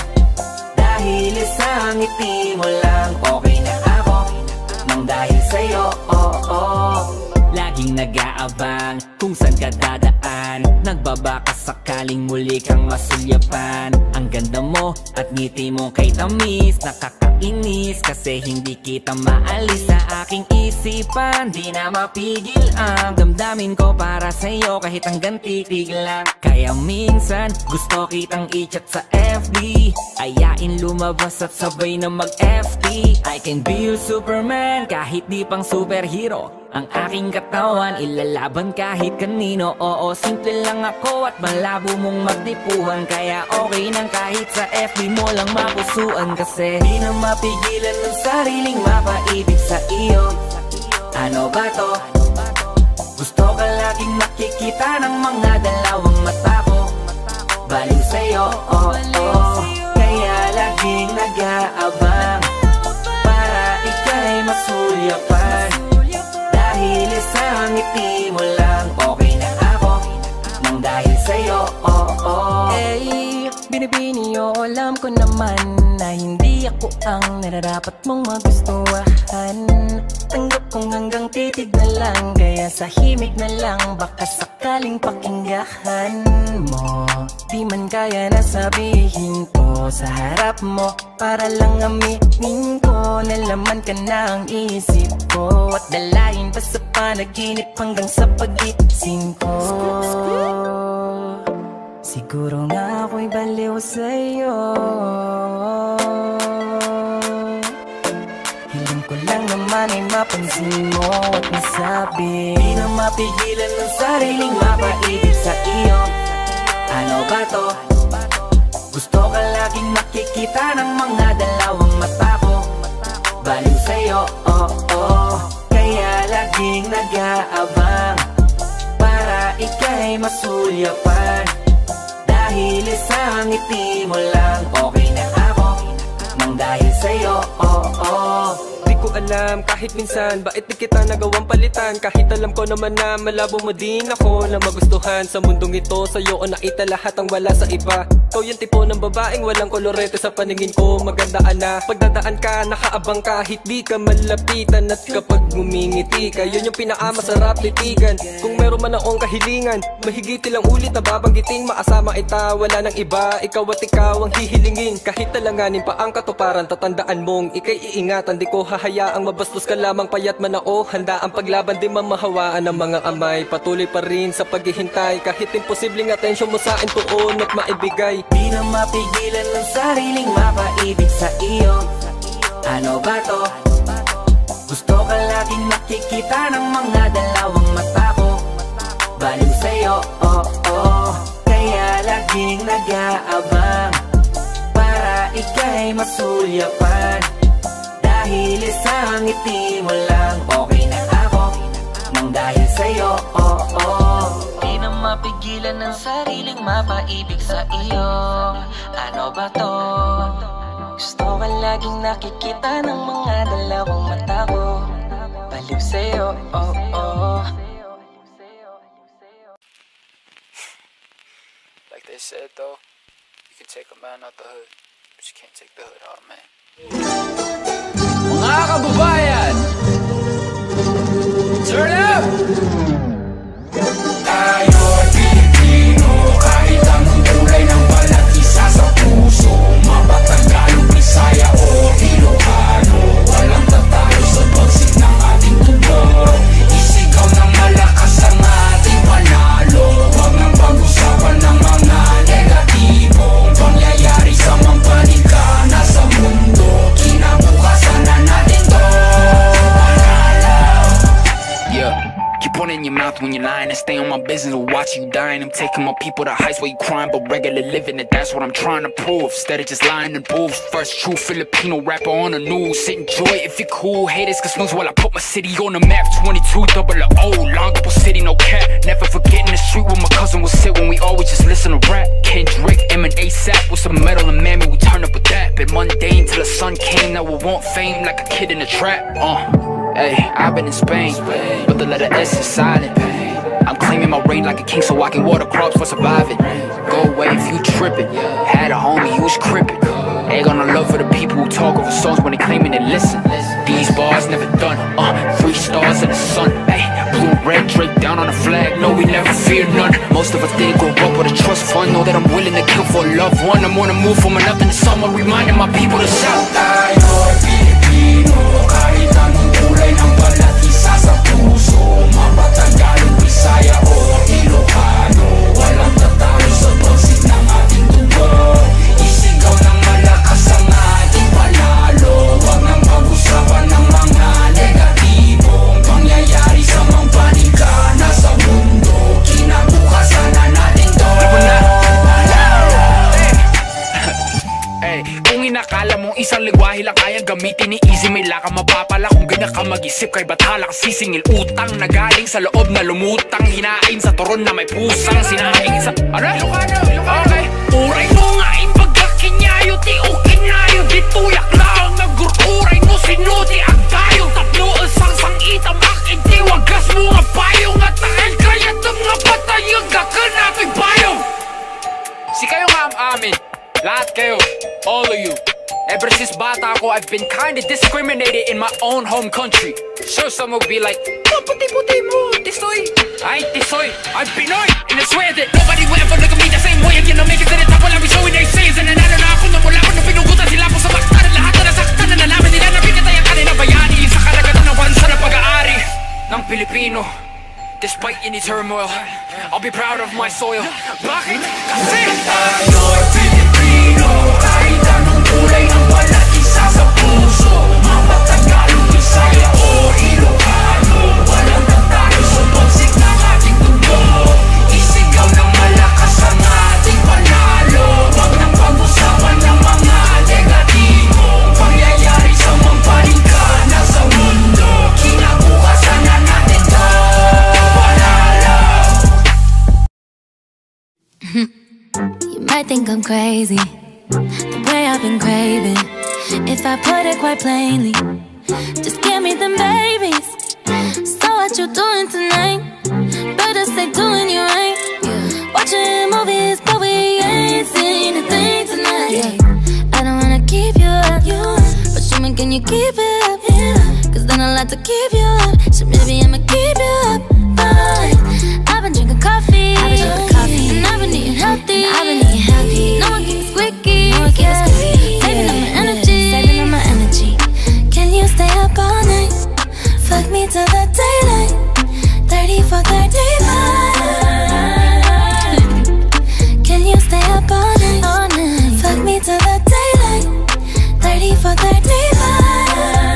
Dahil isang ngiti mo lang, okay na ako nang dahil sa'yo, oh oh. Laging nag-aabang kung saan ka dadaan. Nagbabaka sakaling muli kang masulyapan. Ang ganda mo at ngiti mo kay tamis. Nakakainis kasi hindi kita maalis sa aking isipan. Di na mapigil ang damdamin ko para sa'yo kahit hanggang titig lang. Kaya minsan gusto kitang i-chat sa F B. Ayain lumabas at sabay na mag-F T. I can be your Superman kahit di pang superhero. Ang aking katawan ilalaban kahit kanino. Oo, simple lang ako at malabo mong magdipuhan. Kaya okay nang kahit sa F B mo lang mapusuan. Kasi di na mapigilan ng sariling mapaibig sa iyo. Ano ba to? Gusto ka laging nakikita ng mga dalawang mata ko. Baliw sa'yo, oh oh. Kaya laging nag-aabang para ika'y masulyapan. Dahil isang ngiti mo lang, okay na ako nang dahil sa'yo, oh oh. Hey, binibini, oh, alam ko naman na hindi ako ang nararapat mong magustuhan. Tanggap kong hanggang titig na lang, kaya sa himig na lang baka sakaling pakinggahan mo. Di man kaya na sabihin ko sa harap mo, para lang aminin ko na laman ka na ang isip ko. At dalahin pa sa panaginip hanggang sa pag-iising ko. Siguro nga ako'y baliw sa'yo. Hiling ko lang naman ay mapansin mo at masabi. Di na mapigilan ng sariling mapaibig sa iyo. Ano ba to? Gusto ka laging nakikita ng mga dalawang mata ko. Baliw sa'yo, oh oh. Kaya laging nag-aabang para ika'y masulyapan. Dahil isang ngiti mo lang, okay na ako nang dahil sa'yo, oh oh. Di ko alam kahit minsan bakit di kita nagawang palitan. Kahit alam ko naman na malabo mo din ako na magustuhan. Sa mundong ito sa'yo o nakita lahat ang wala sa iba. Ikaw yung tipo ng babaeng walang kolorete sa paningin ko. Magandaan na pagdadaan ka, nakaabang kahit di ka malapitan. At kapag ngumingiti ka, yun yung pinakamasarap titigan. Kung meron man akong kahilingan, mahigiti lang ulit na babanggiting. Maasama ita, wala nang iba, ikaw at ikaw ang hihilingin. Kahit talanganin pa ang katuparan, tatandaan mong ikay iingatan. Di ko hahayaang mabastos ka lamang, payat man ako. Handa ang paglaban, di mamahawaan ng mga amay. Patuloy pa rin sa paghihintay, kahit imposibleng atensyon mo sa akin tuon at maibigay. Di na mapigilan ng sariling mapaibig sa iyo. Ano ba to? Gusto ka laging nakikita ng mga dalawang mata ko. Baliw sa'yo, oh oh. Kaya laging nag-aabang para ika'y masulyapan. Dahil isang ngiti mo lang, okay na ako nang dahil sa'yo, oh oh. Di na mapigilan ng sariling mapaibig sa iyo. Ano ba to? Gusto ka laging nakikita ng mga dalawang mata ko. Baliw sa'yo, oh oh. Like they said though, you can take a man out the hood, but you can't take the hood out of man. Mga kababayan, turn up! Tayo'y Pilipino, kahit anong kulay ng balat, isa sa puso. Mapatagalog, Bisaya o Ilocano, walang tatalo sa bagsik ng ating tubo. Isigaw ng malakas ang ating panalo. Huwag nang pag-usapan ng mga negatibong pangyayari sa mampanig ka na sa mundo. Kinabukasan na natin to. Yeah. Keep one in your mouth when you're lying and stay on my business or watch you dying. I'm taking my people to heights where you crying, but regular living it, that's what I'm trying to prove. Instead of just lying and booze. First true Filipino rapper on the news. Sit enjoy if you're cool. Haters can snooze while I put my city on the map. Twenty-two double O, Longapo City, no cap. Never forgetting the street where my cousin would sit when we always just listen to rap. Kendrick, M and ASAP with some metal and mammy, we turn up with that. Been mundane till the sun came, now we want fame like a kid in a trap. Uh Hey, I've been in Spain, but the letter S is silent. I'm claiming my reign like a king so I can water crops for surviving. Go away if you trippin'. Had a homie, you was crippin'. Egg on the love for the people who talk over songs when they claiming they listen. These bars never done, uh, three stars in the sun. Hey, blue, red, Drake down on the flag, no we never fear none. Most of us didn't grow up with a trust fund, know that I'm willing to kill for a loved one. I'm on the move from nothing to someone, reminding my people to shout. Tayo'y Pilipino, kahit anong kulay ng balat, isa sa puso. Mapatagalog, Bisaya o Ilocano, walang tatalo sa bagsik ng ating tubo. Isigaw ng malakas ang ating panalo. Huwag nang pag-usapan ng mga negatibong pangyayari sa mampanig ka na sa mundo. Kinabukasan na natin to. Hey, kung inakala mong isang lingwahe lang kayang gamitin ni Easy, may laka mapapala kung ganyan ka mag-isip. Kay bathala ka sisingil utang na galing sa loob na lumutang. Hinain sa turon na may pusang sinaing sa... Ano? Ilocano, Ilocano. Okay. Uray mo nga in pagkakinyayo, ti o kinayo, di tuyak lang nagururay mo sinuti ang tayo. Tapno isang sangitam akin, di wagas mo nga payong at tahal kaya itong nga batayong gakan natin payong. Si kayo nga ang amin, lahat kayo, all of you. Ever since bata ako, I've been kinda discriminated in my own home country. Sure, some will be like, oh, puti-puti mo, tisoy. I ain't tisoy, I'm Pinoy. And I swear that nobody will ever look at me the same way again. I'll make it to the top while I'll be showing their sayings. And nanalo na ako nung mula ko nung pinugutan sila po sa baktan. At lahat na nasaktan na nalaman nila na pinatay ang kanina bayani sa karagatan ng bansa ng pag-aari ng Pilipino. Despite any turmoil, I'll be proud of my soil. Bakit? Kasi tayo'y Pilipino, kahit anong kulay ng balat, isa sa puso. Mapatagalog, Bisaya o Ilocano, walang tatalo sa bagsik ng ating tubo. Isigaw ng malakas ang ating panalo. Huwag nang pag-usapan ng mga negatibong pangyayari sa mampanig ka na sa mundo. Kinabukasan na natin to. You might think I'm crazy, the way I've been craving. If I put it quite plainly, just give me them babies. So what you doing tonight? Better stay doing you right. Watching movies, but we ain't seen it. keep it up, yeah. Cause then I'll have to keep you up. So maybe I'ma keep you up, fine. I've been drinking coffee, I've been drinking coffee, and I've been eating healthy, I've been eating healthy. No one keeps squeaky, no one keeps yeah. squeaky. Saving up my energy, saving up my energy. Can you stay up all night? Fuck me till the daylight. Thirty for thirty-five. Can you stay up all night? All night. Fuck me till the daylight. Thirty for thirty-five.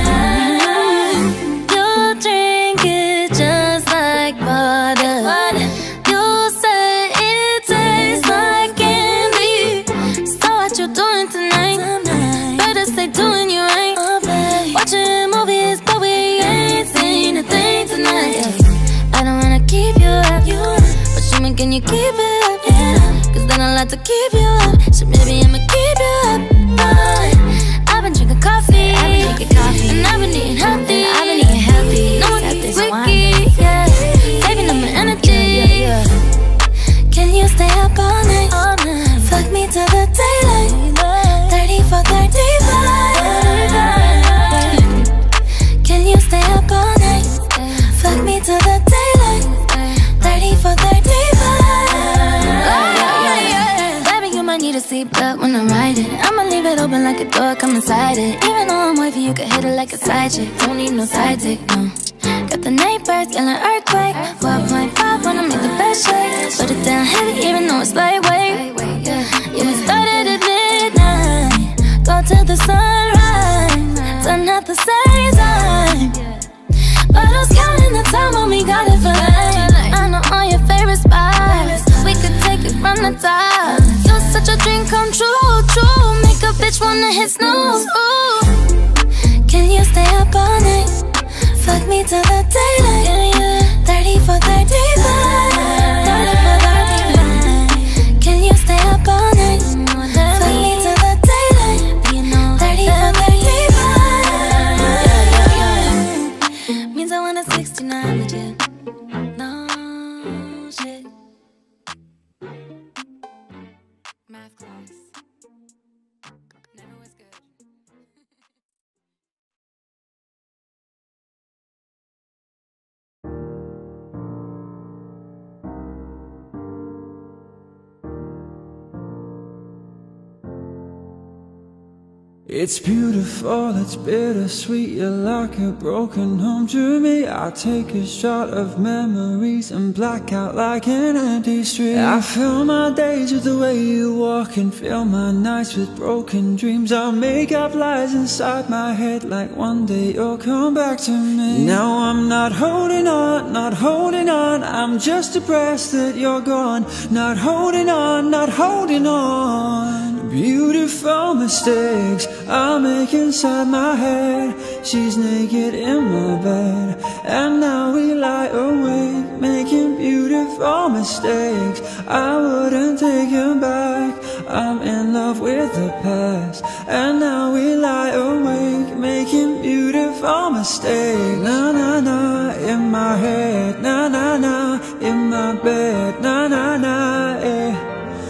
You drink it just like water. You say it tastes like candy. So what you doing tonight? Better stay doing you right. Watching movies, but we ain't seen a thing tonight. I don't wanna keep you up, but show me, can you keep it up? Yeah. Cause then I'll have to keep you up. So maybe I'ma keep you up, fine. I've been drinking coffee, I've been drinking coffee, and I've been eating healthy, I've been eating healthy. No one keeps squeaky, yeah. Saving up my energy, yeah, yeah, yeah. Can you stay up all night? All night. Fuck me till the daylight. Thirty for thirty-five. Can you stay up all night? Fuck me till the daylight. Thirty for thirty-five. Baby, you might need a seatbelt when I'm riding. I'ma leave it open like a door, come inside it. Even though I'm wavy, you can hit it like a side chick. Don't need no side dick, no. Got the neighbors yelling earthquake. four point five when I make the best shake. Put it down heavy even though it's lightweight. Yeah, we started at midnight, go till the sunrise. Done at the same time, but who's counting the time when we got it for life? I know all your favorite spots, we could take it from the top. You're such a dream come true, true. Make a bitch wanna hit snooze, ooh. Can you stay up all night? Fuck me till the daylight, yeah, yeah. Thirty for thirty-five. Thirty for thirty-five. Can you stay up all night? Fuck me till the daylight. Thirty for thirty-five. Yeah, yeah, yeah. Means I want a sixty-nine with you. No shit. Math class. Never was good. It's beautiful, it's bittersweet. You're like a broken home to me. I take a shot of memories and black out like an empty street. I fill my days with the way you walk and fill my nights with broken dreams. I'll make up lies inside my head like one day you'll come back to me. Now I'm not holding on, not holding on. I'm just depressed that you're gone. Not holding on, not holding on. Beautiful mistakes I make inside my head. She's naked in my bed, and now we lie awake, making beautiful mistakes I wouldn't take them back. I'm in love with the past, and now we lie awake, making beautiful mistakes. Na na na, in my head, na na na, in my bed, na na na, eh.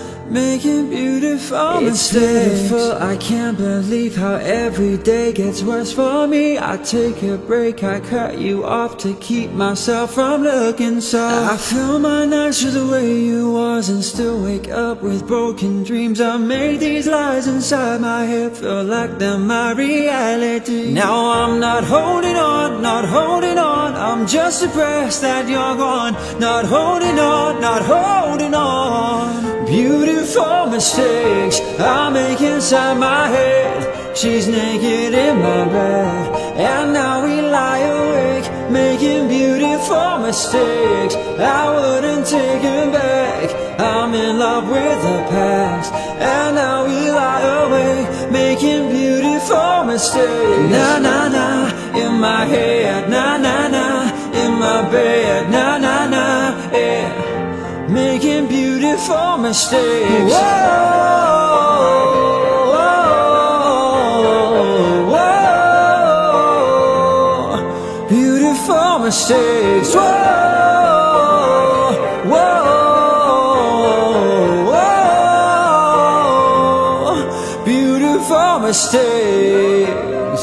Making beautiful mistakes. It's beautiful, I can't believe how every day gets worse for me. I take a break, I cut you off to keep myself from looking soft. I fill my nights with the way you was and still wake up with broken dreams. I made these lies inside my head feel like they're my reality. Now I'm not holding on, not holding on. I'm just depressed that you're gone. Not holding on, not holding on. Beautiful mistakes I make inside my head. She's naked in my bed, and now we lie awake, making beautiful mistakes I wouldn't take them back. I'm in love with the past, and now we lie awake, making beautiful mistakes. Na na na, in my head, na na na, in my bed, na na na, yeah. Making beautiful mistakes. Whoa, whoa, whoa. Beautiful mistakes. Whoa, whoa, whoa. Beautiful mistakes.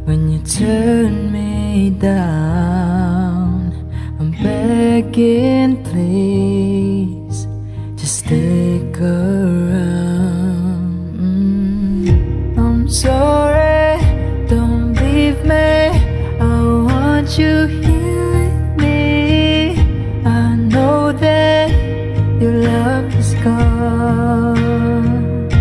when you turn me down. I'm begging, please, just stick around. mm. I'm sorry, don't leave me, I want you here with me. I know that your love is gone.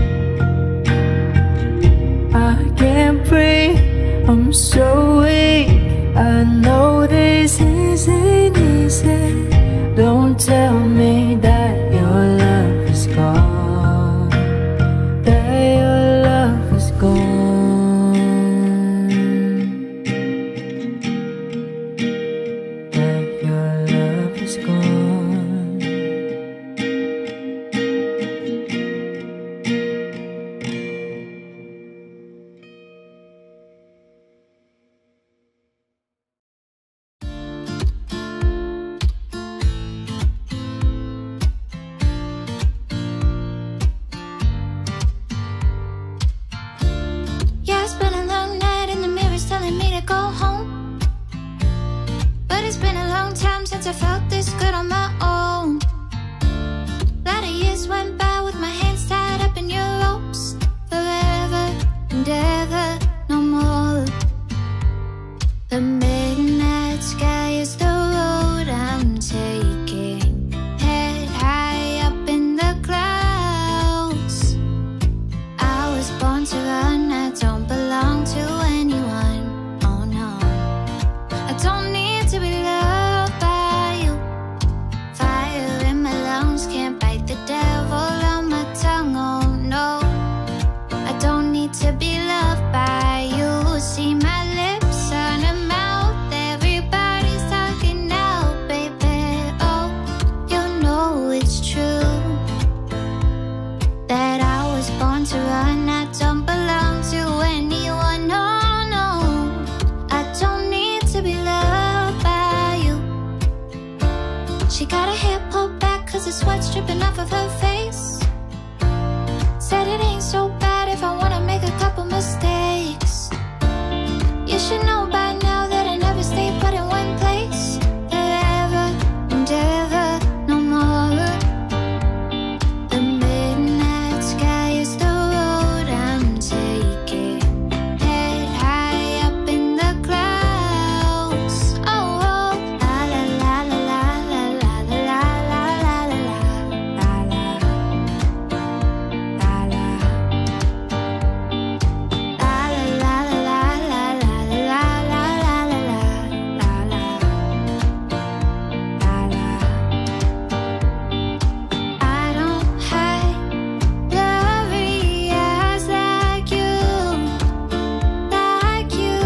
I can't breathe, I'm so weak. I know this isn't easy. Don't tell me that your love is gone, that your love is gone, that your love is gone. Yeah, it's been a long night and the mirror's telling me to go home. But it's been a long time since I felt this good on my own. Lot of years went by with my hands tied up in your ropes. Forever and ever, no more. The midnight sky is the road I'm taking. Head high up in the clouds. I was born to run, I don't belong to anyone. Oh no, I don't need to be loved by you. Fire in my lungs, can't bite the devil on my tongue. Oh no, I don't need to be loved by you. See my lips on a mouth, everybody's talking now, baby. Oh, you know it's true that I was born to run, I don't belong to anyone. No, no, I don't need to be loved by you. She got her hair pulled back cause the sweat's dripping off of her face. Said it ain't so bad if I wanna make a couple mistakes. You should know by now that I never stay put in one place. Forever and ever, no more. The midnight sky is the road I'm taking. Head high up in the clouds. Oh, oh. La la la la la la la la la la la la la la la. I don't hide blurry eyes like you, like you.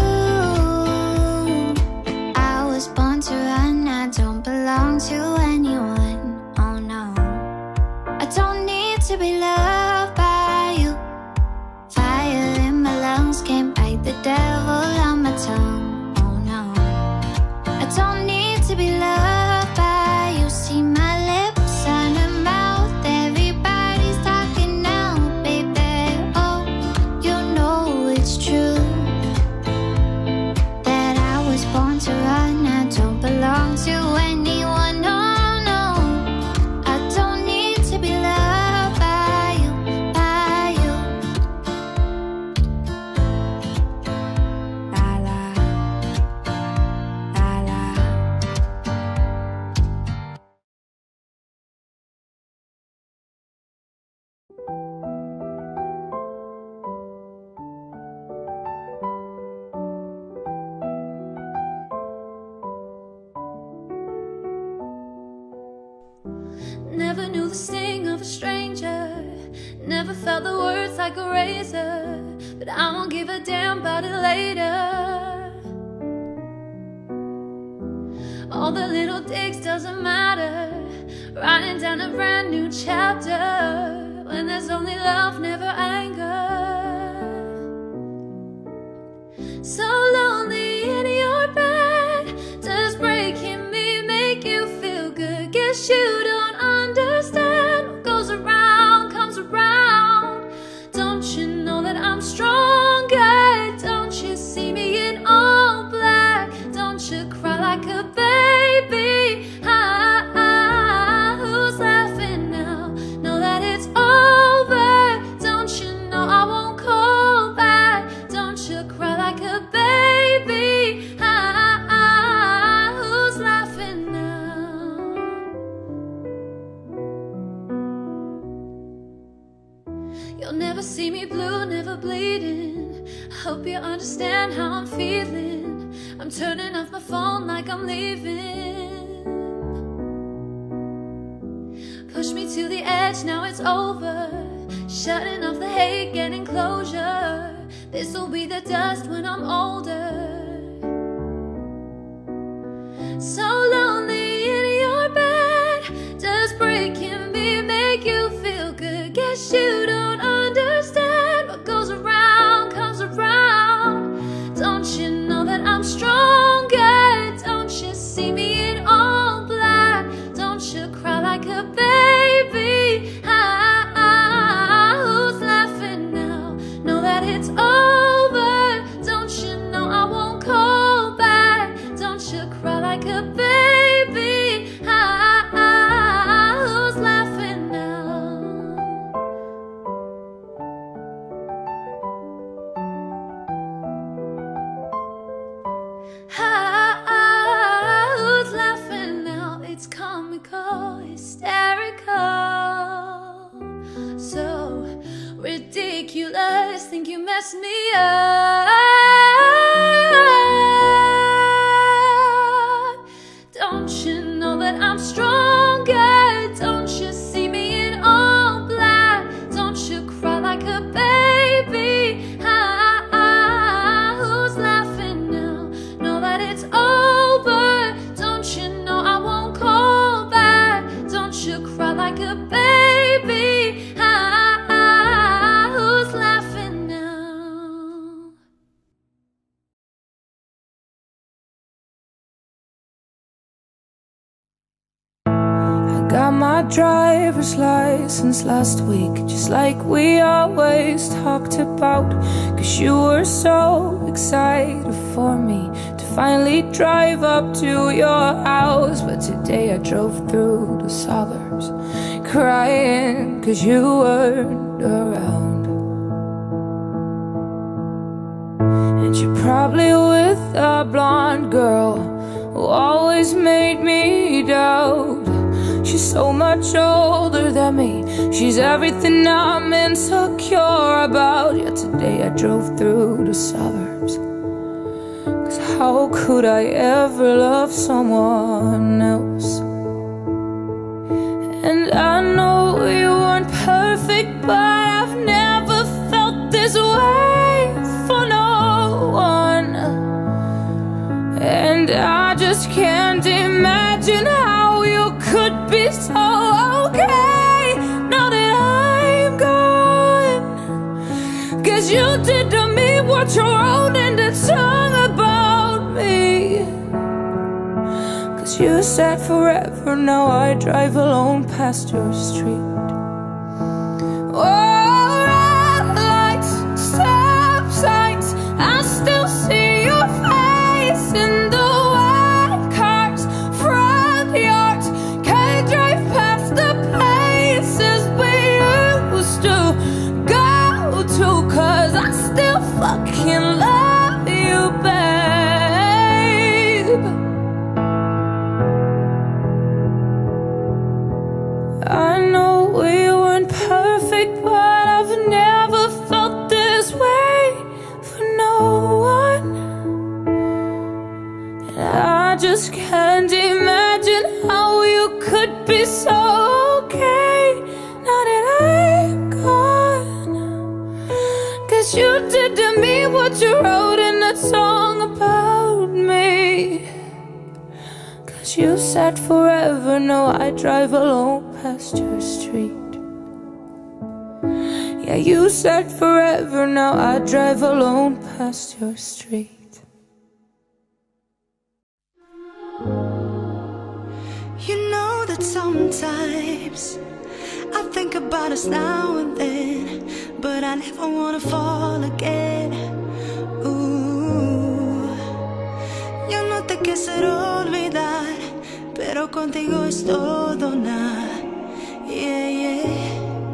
I was born to run, I don't belong to anyone. Oh no, I don't need to be loved by you. Fire in my lungs, can't bite the devil on my tongue. Oh no, I don't need to be loved by you. See my lips on a mouth, everybody's talking now, baby. Oh, you know it's true that I was born to run, I don't belong to anyone. No, no, I don't need to be loved by you, by you. La la, la la. Never knew the sting of a stranger, never felt the words like a razor, but I won't give a damn about it later. All the little digs doesn't matter, writing down a brand new chapter when there's only love, never anger. So lonely in your bed, does breaking me make you feel good? Guess you don't understand, what goes around comes around. Don't you know that I'm stronger? Don't you see me in hope you understand how I'm feeling. I'm turning off my phone like I'm leaving. Push me to the edge, now it's over. Shutting off the hate, getting closure. This'll be the dust when I'm older. So lonely in your bed. Does breaking me make you feel good? Guess you don't understand. What goes around comes around. Don't you know that I'm stronger? Don't you see me in all black? Don't you cry like a baby? Ah, ah, who's laughing now? Know that it's over. Don't you know I won't call back? Don't you cry like a baby? Ah, ah, who's laughing now? Ah, ah, who's laughing now? It's comical, hysterical, so ridiculous. Think you messed me up. Don't you know that I'm stronger? Don't you see me in all black? Don't you cry like a baby? Ah, ah, who's laughing now? Know that it's over. Don't you know I won't call back? Don't you cry like a baby? Ah, ah, who's laughing now? Got my driver's license last week, just like we always talked about. Cause you were so excited for me to finally drive up to your house. But today I drove through the suburbs crying cause you weren't around. And you're probably with a blonde girl who always made me doubt. She's so much older than me. She's everything I'm insecure about. Yet today I drove through the suburbs. Cause how could I ever love someone else? And I know you weren't perfect, but I've never felt this way for no one. And I just can't imagine how you could be so okay now that I'm gone. Cause you did to me what you wrote in that song about me. Cause you said forever, now I drive alone past your street. Oh, red lights, stop signs, I still see your face in the white cars, front yards. Can't drive past the places we used to go to. Cause I still fucking love you, babe. I know we weren't perfect, but I've never felt this way for no one. And I just can't imagine how you could be so okay now that I'm gone. Cause you did to me what you wrote in that song about me. Cause you said forever, now I drive alone past your street. Yeah, you said forever, now I drive alone past your street. You know that sometimes I think about us now and then, but I never wanna fall again. Ooh. Yo no te quisiera olvidar, pero contigo es todo nada. Yeah, yeah.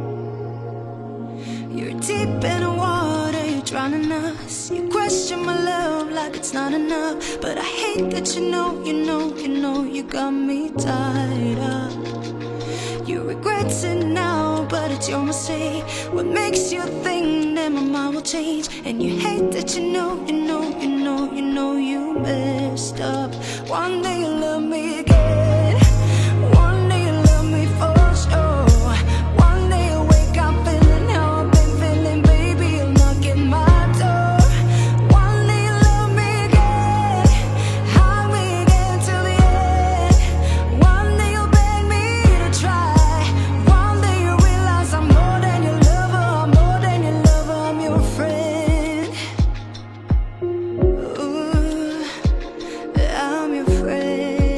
You're deep in the water, you're drowning us. You question my love like it's not enough, but I hate that you know, you know, you know you got me tied up. You regret it now, but it's your mistake. What makes you think that my mind will change? And you hate that you know, you know, you know, you know you messed up. One day you'll love me again. One day you'll love me for sure. One day you'll wake up feeling how I've been feeling, baby. You'll knock at my door. One day you'll love me again. Hug me again till the end. One day you'll beg me to try. One day you realize I'm more than your lover. I'm more than your lover. I'm your friend. Ooh, I'm your friend.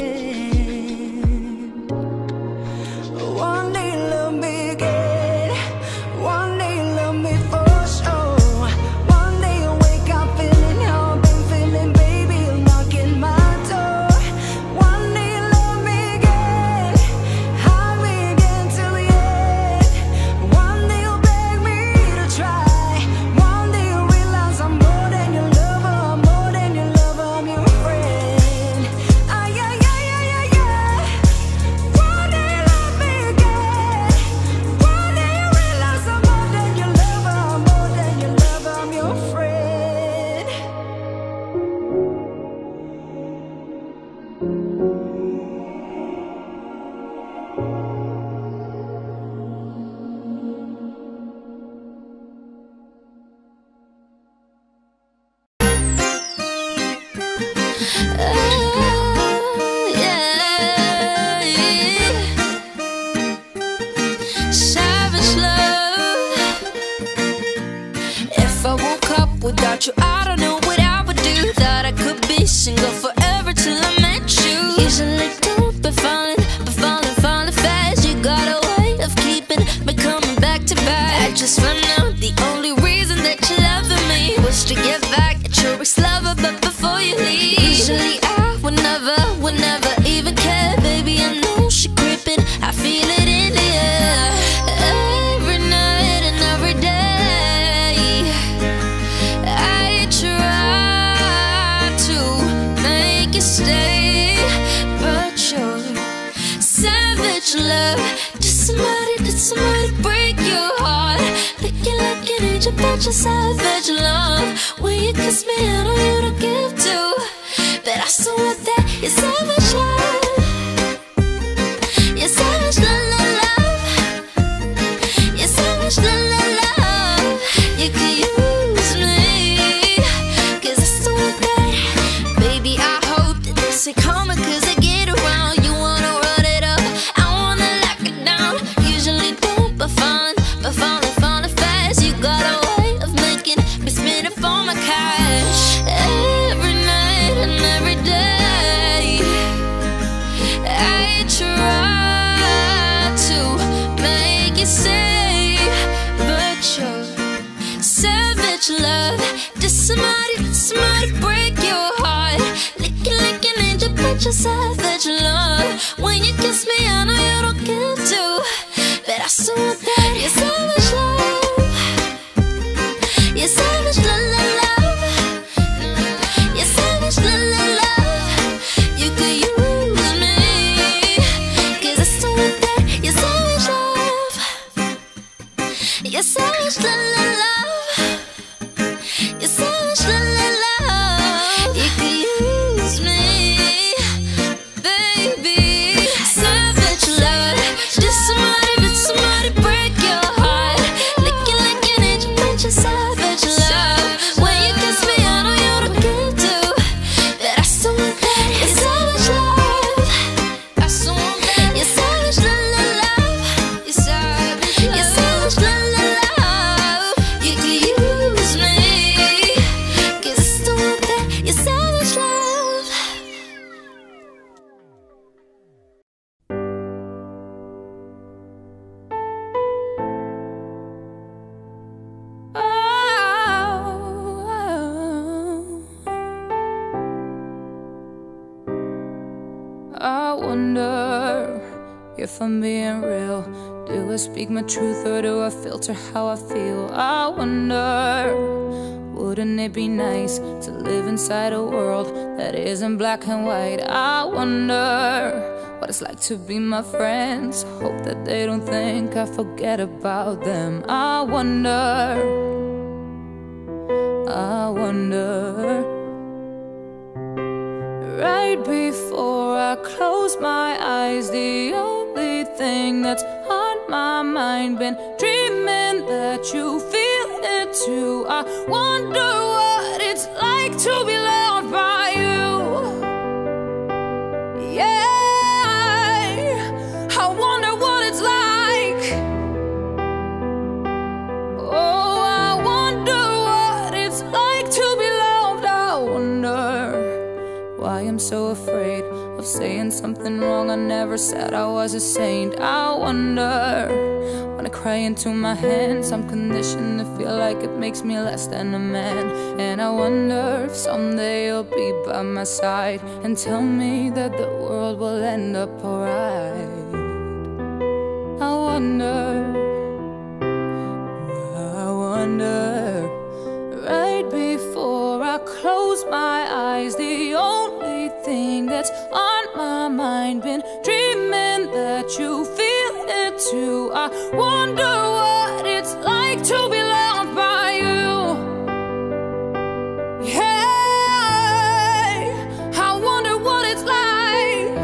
One day you love me again. One day you love me for sure. One day you'll wake up feeling how I've been feeling, baby. You'll knock at my door. One day you love me again. Hug me again till the end. One day you'll beg me to try. One day you'll realize I'm more than your lover. I'm more than your lover. I'm your friend. Ah, yeah, yeah, yeah, yeah, yeah. One day you love me again. One day you realize I'm more than your lover. I'm more than your lover. I'm your friend. Savage love. If I woke up without you, I don't know what I would do. Thought I could be single forever till I met you. Usually don't be falling, but falling, falling fast. You got a way of keeping me coming back to back. I just found out the only reason that you loving me was to get back at your ex-lover, but before you leave. Usually I would never, would never even care. Baby, I know she creeping, I feel it in the air. Every night and every day I try to make you stay, but you're savage love. Did somebody, did somebody break your heart? Lick you like an angel, but you're savage love. When you kiss me, I know you don't give to, but I still want that. You're savage love. You're savage love, love, love. You're savage love, love, love. You could use me, cause I still want that. Baby, I hope that this ain't coming, cause I get around. You wanna run it up, I wanna lock it down. Usually don't, but falling, but falling, falling fast. You got a way of making me spin up on my cash. Every night and every day I try to make you stay, but you're savage love. Did somebody, did somebody break your heart? Lick you like an angel, but you're savage love. When you kiss me, I know you don't give to, but I still want that. You're savage love. You're savage love, love, love. You're savage love, love, love. You could use me, cause I still want that. You're savage love. You're savage love, love, love. You're savage love, love, love. You could use me, baby. Savage love. Did somebody, did somebody break your heart? Lick you like an angel, but you're savage love. When you kiss me, I know you don't give to, but I still want that. You're savage love. I still want that. You're savage love, love, love. You're savage love. You're savage love, love, love. You could use me, cause I still want that. You're savage love. I wonder if I'm being real. Do I speak my truth or do I filter how I feel? I wonder, wouldn't it be nice to live inside a world that isn't black and white? I wonder, what it's like to be my friends. Hope that they don't think I forget about them. I wonder, I wonder. Right before I close my eyes, the only thing that's on my mind, been dreaming that you feel it too. I wonder what it's like to be loved by you. Yeah, I wonder what it's like. Oh, I wonder what it's like to be loved. I wonder why I'm so afraid of saying something wrong. I never said I was a saint. I wonder, when I cry into my hands, I'm conditioned to feel like it makes me less than a man. And I wonder if someday you'll be by my side and tell me that the world will end up alright. I wonder, I wonder. Right before I close my eyes, the only thing that's on my mind, been dreaming that you feel it too. I wonder what it's like to be loved by you. Hey, I wonder what it's like.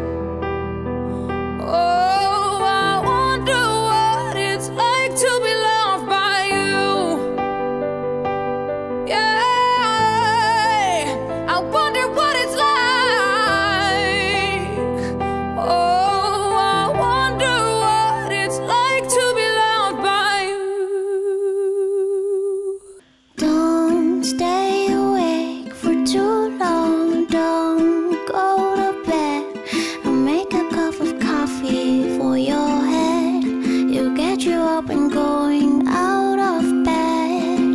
Oh, I wonder what it's like to be loved by you. Yeah, I wonder what it's like. Oh, I wonder what it's like to be loved by you. Don't stay awake for too long. Don't go to bed. I'll make a cup of coffee for your head. It'll get you up and going out of bed.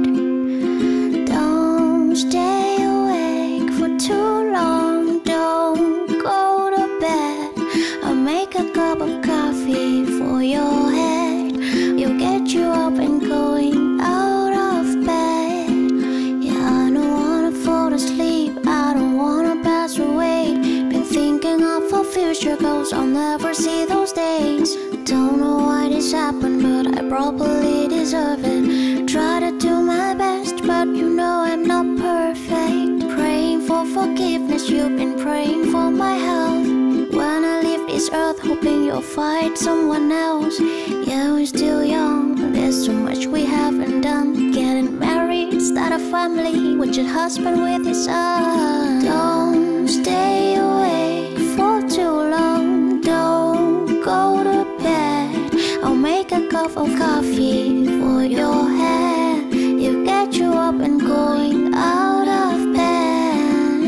Don't stay awake for too long. Don't go to bed. I'll make a cup of coffee for your head. You'll get you up and going out of bed. Yeah, I don't wanna fall asleep, I don't wanna pass away. Been thinking of our future goals, I'll never see those days. Don't know why this happened, but I probably deserve it. Try to do my best, but you know I'm not perfect. Praying for forgiveness, you've been praying for my health. When I leave this earth, hoping you'll find someone else. Yeah, we're still young, there's so much we haven't done. Getting married, start a family, with your husband, with your son. Don't stay awake for too long. Don't go to bed. I'll make a cup of coffee for your head. It'll get you up and going out of bed.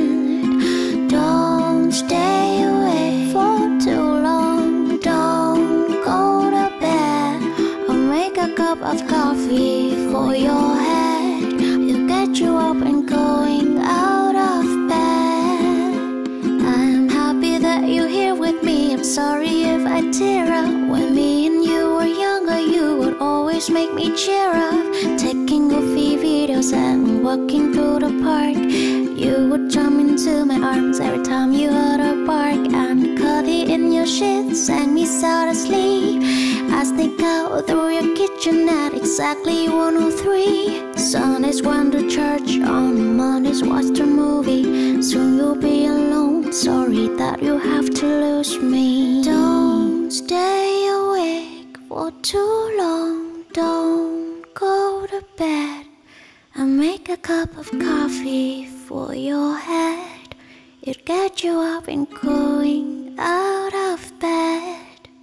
Don't stay awake for too long. Don't go to bed. I'll make a cup of coffee for your head. It'll get you up and going out of bed. I'm happy that you're here with me. I'm sorry if I tear up. When me and you were younger, you would always make me cheer up. Taking goofy videos and walking through the park. You would jump into my arms every time you heard a bark. And cuddly in your shit, sang me sound asleep. I sneak out through your kitchen at exactly one oh three. Sundays went to church, on Mondays watched a movie. Soon you'll be alone, sorry that you have to lose me. Don't stay awake for too long. Don't go to bed. I'll make a cup of coffee for your head. It'll get you up and going out of bed.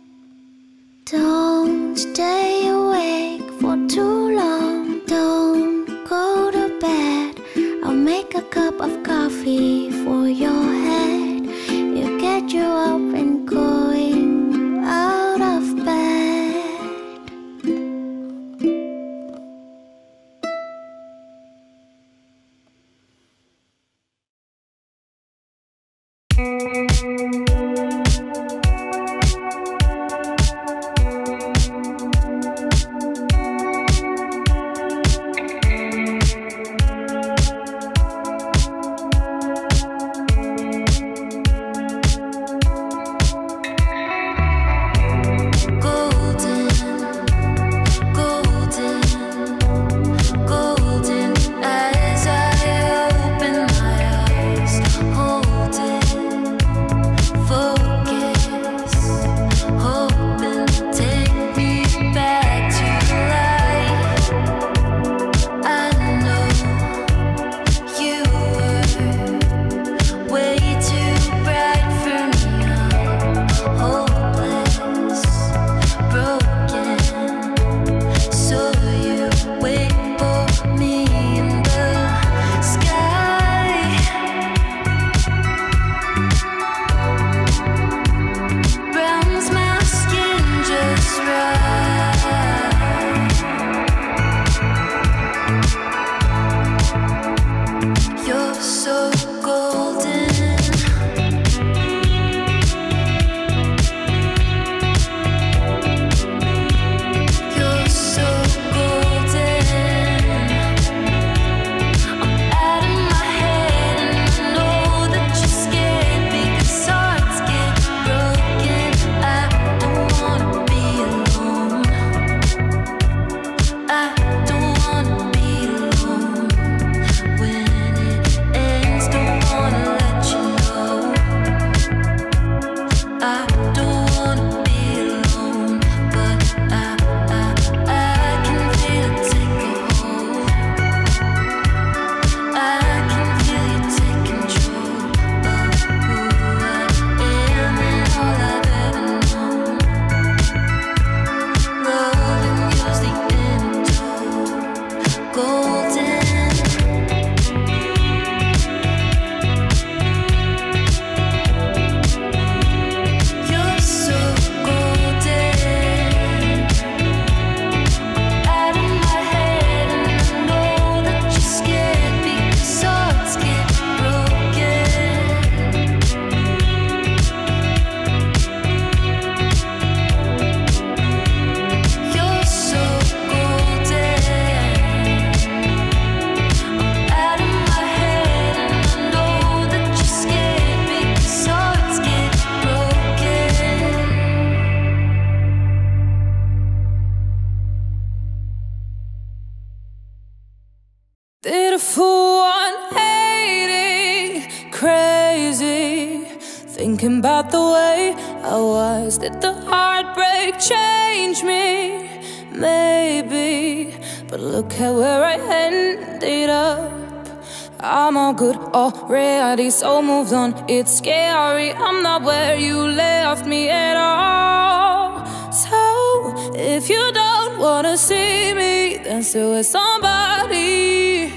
Don't stay awake for too long. Don't go to bed. I'll make a cup of coffee for your head. It'll get you up and going out of bed. thinking about the way I was. Did the heartbreak change me? Maybe, but look at where I ended up. I'm all good already, so moved on. It's scary, I'm not where you left me at all. So, if you don't wanna see me, then still with somebody.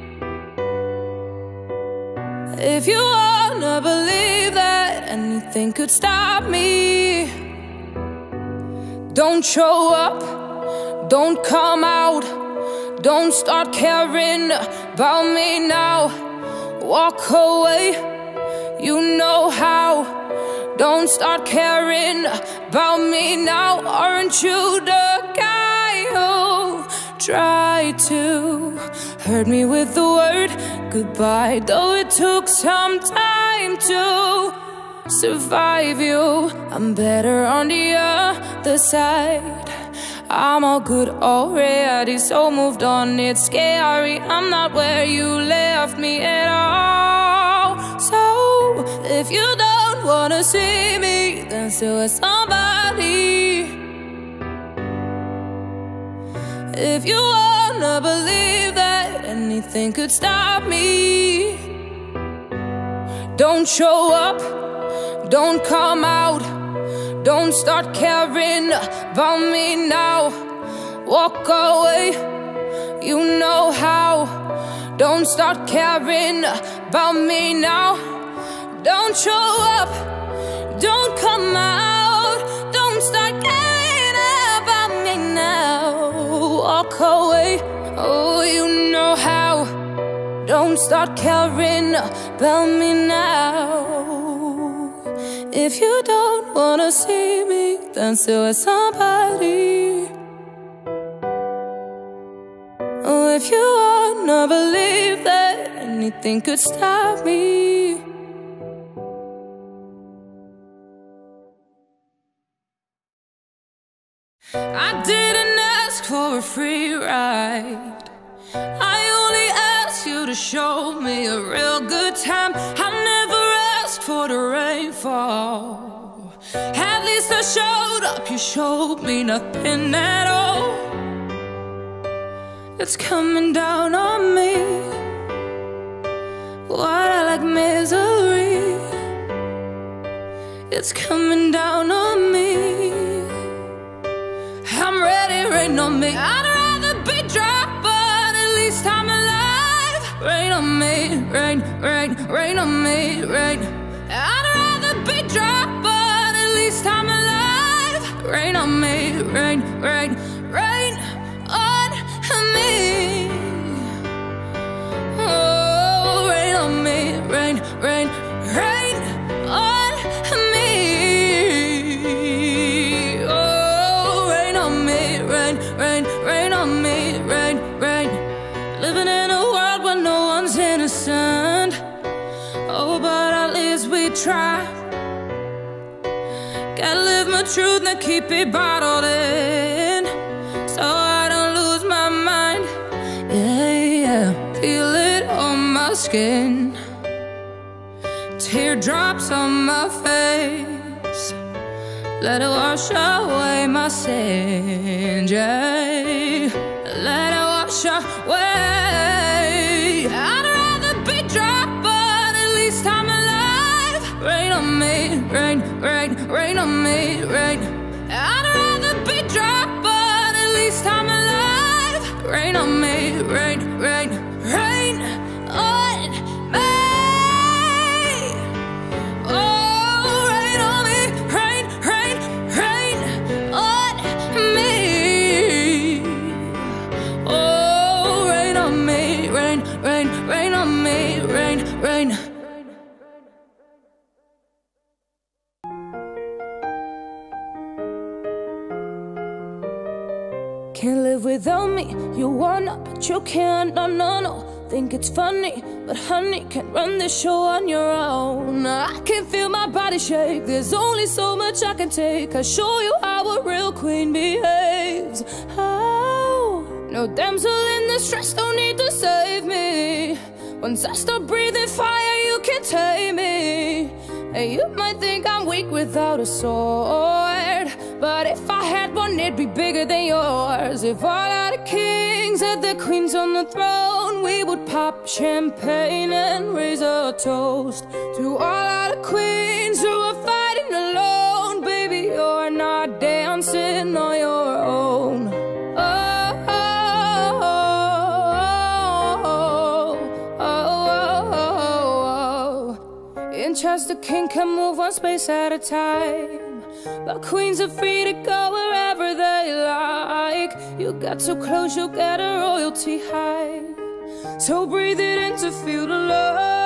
If you wanna believe that anything could stop me, don't show up, don't come out, don't start caring about me now. Walk away, you know how. Don't start caring about me now. Aren't you the guy who tried to hurt me with the word goodbye? Though it took some time to survive you, I'm better on the other side. I'm all good already, so moved on. It's scary, I'm not where you left me at all. So, if you don't wanna see me, then still with somebody. If you wanna believe that anything could stop me, don't show up, don't come out, don't start caring about me now. Walk away, you know how. Don't start caring about me now. Don't show up, don't come out, don't start caring about me now. Walk away, oh you know how. Don't start caring about me now. If you don't wanna see me, then still with somebody. Oh, if you wanna believe that anything could stop me. I didn't ask for a free ride, I only asked you to show me a real good time. I never asked for the rainfall, at least I showed up, you showed me nothing at all. It's coming down on me, what I like misery. It's coming down on me, I'm ready, rain on me. I'd rather be dry, but at least I'm alive. Rain on me, rain, rain, rain on me, rain. I'd rather be dry, but at least I'm alive. Rain on me, rain, rain, rain on me. Oh, rain on me, rain, rain, rain on me. Oh, rain on me, rain, rain, rain on me, rain, rain. Living in a world where no one's innocent. Oh, but at least we try. Gotta live my truth and keep it bottled in, so I don't lose my mind. Yeah, yeah, feel it on my skin, teardrops on my face. Let it wash away my sins, yeah. Let it wash away. I'd rather be dry, but at least I'm alive. Rain on me, rain, rain, rain on me, rain. I'd rather be dry, but at least I'm alive. Rain on me, rain, rain, rain on me. Oh, rain on me, rain, rain, rain on me. Oh, rain on me, rain, rain, rain on me, rain, rain. Can't live without me, you wanna, but you can't, no, no, no. Think it's funny, but honey, can't run this show on your own. I can feel my body shake, there's only so much I can take. I'll show you how a real queen behaves. Oh, no damsel in distress, don't need to save me. Once I start breathing fire, you can tame me. And you might without a sword, but if I had one, it'd be bigger than yours. If all of the kings had their queens on the throne, we would pop champagne and raise a toast to all of the queens who are fighting alone. Baby, you're not dancing on your own. Oh, oh, oh, oh, oh, oh. In Chester, king can move one space at a time, but queens are free to go wherever they like. You got too close, you'll get a royalty high. So breathe it in to feel the love.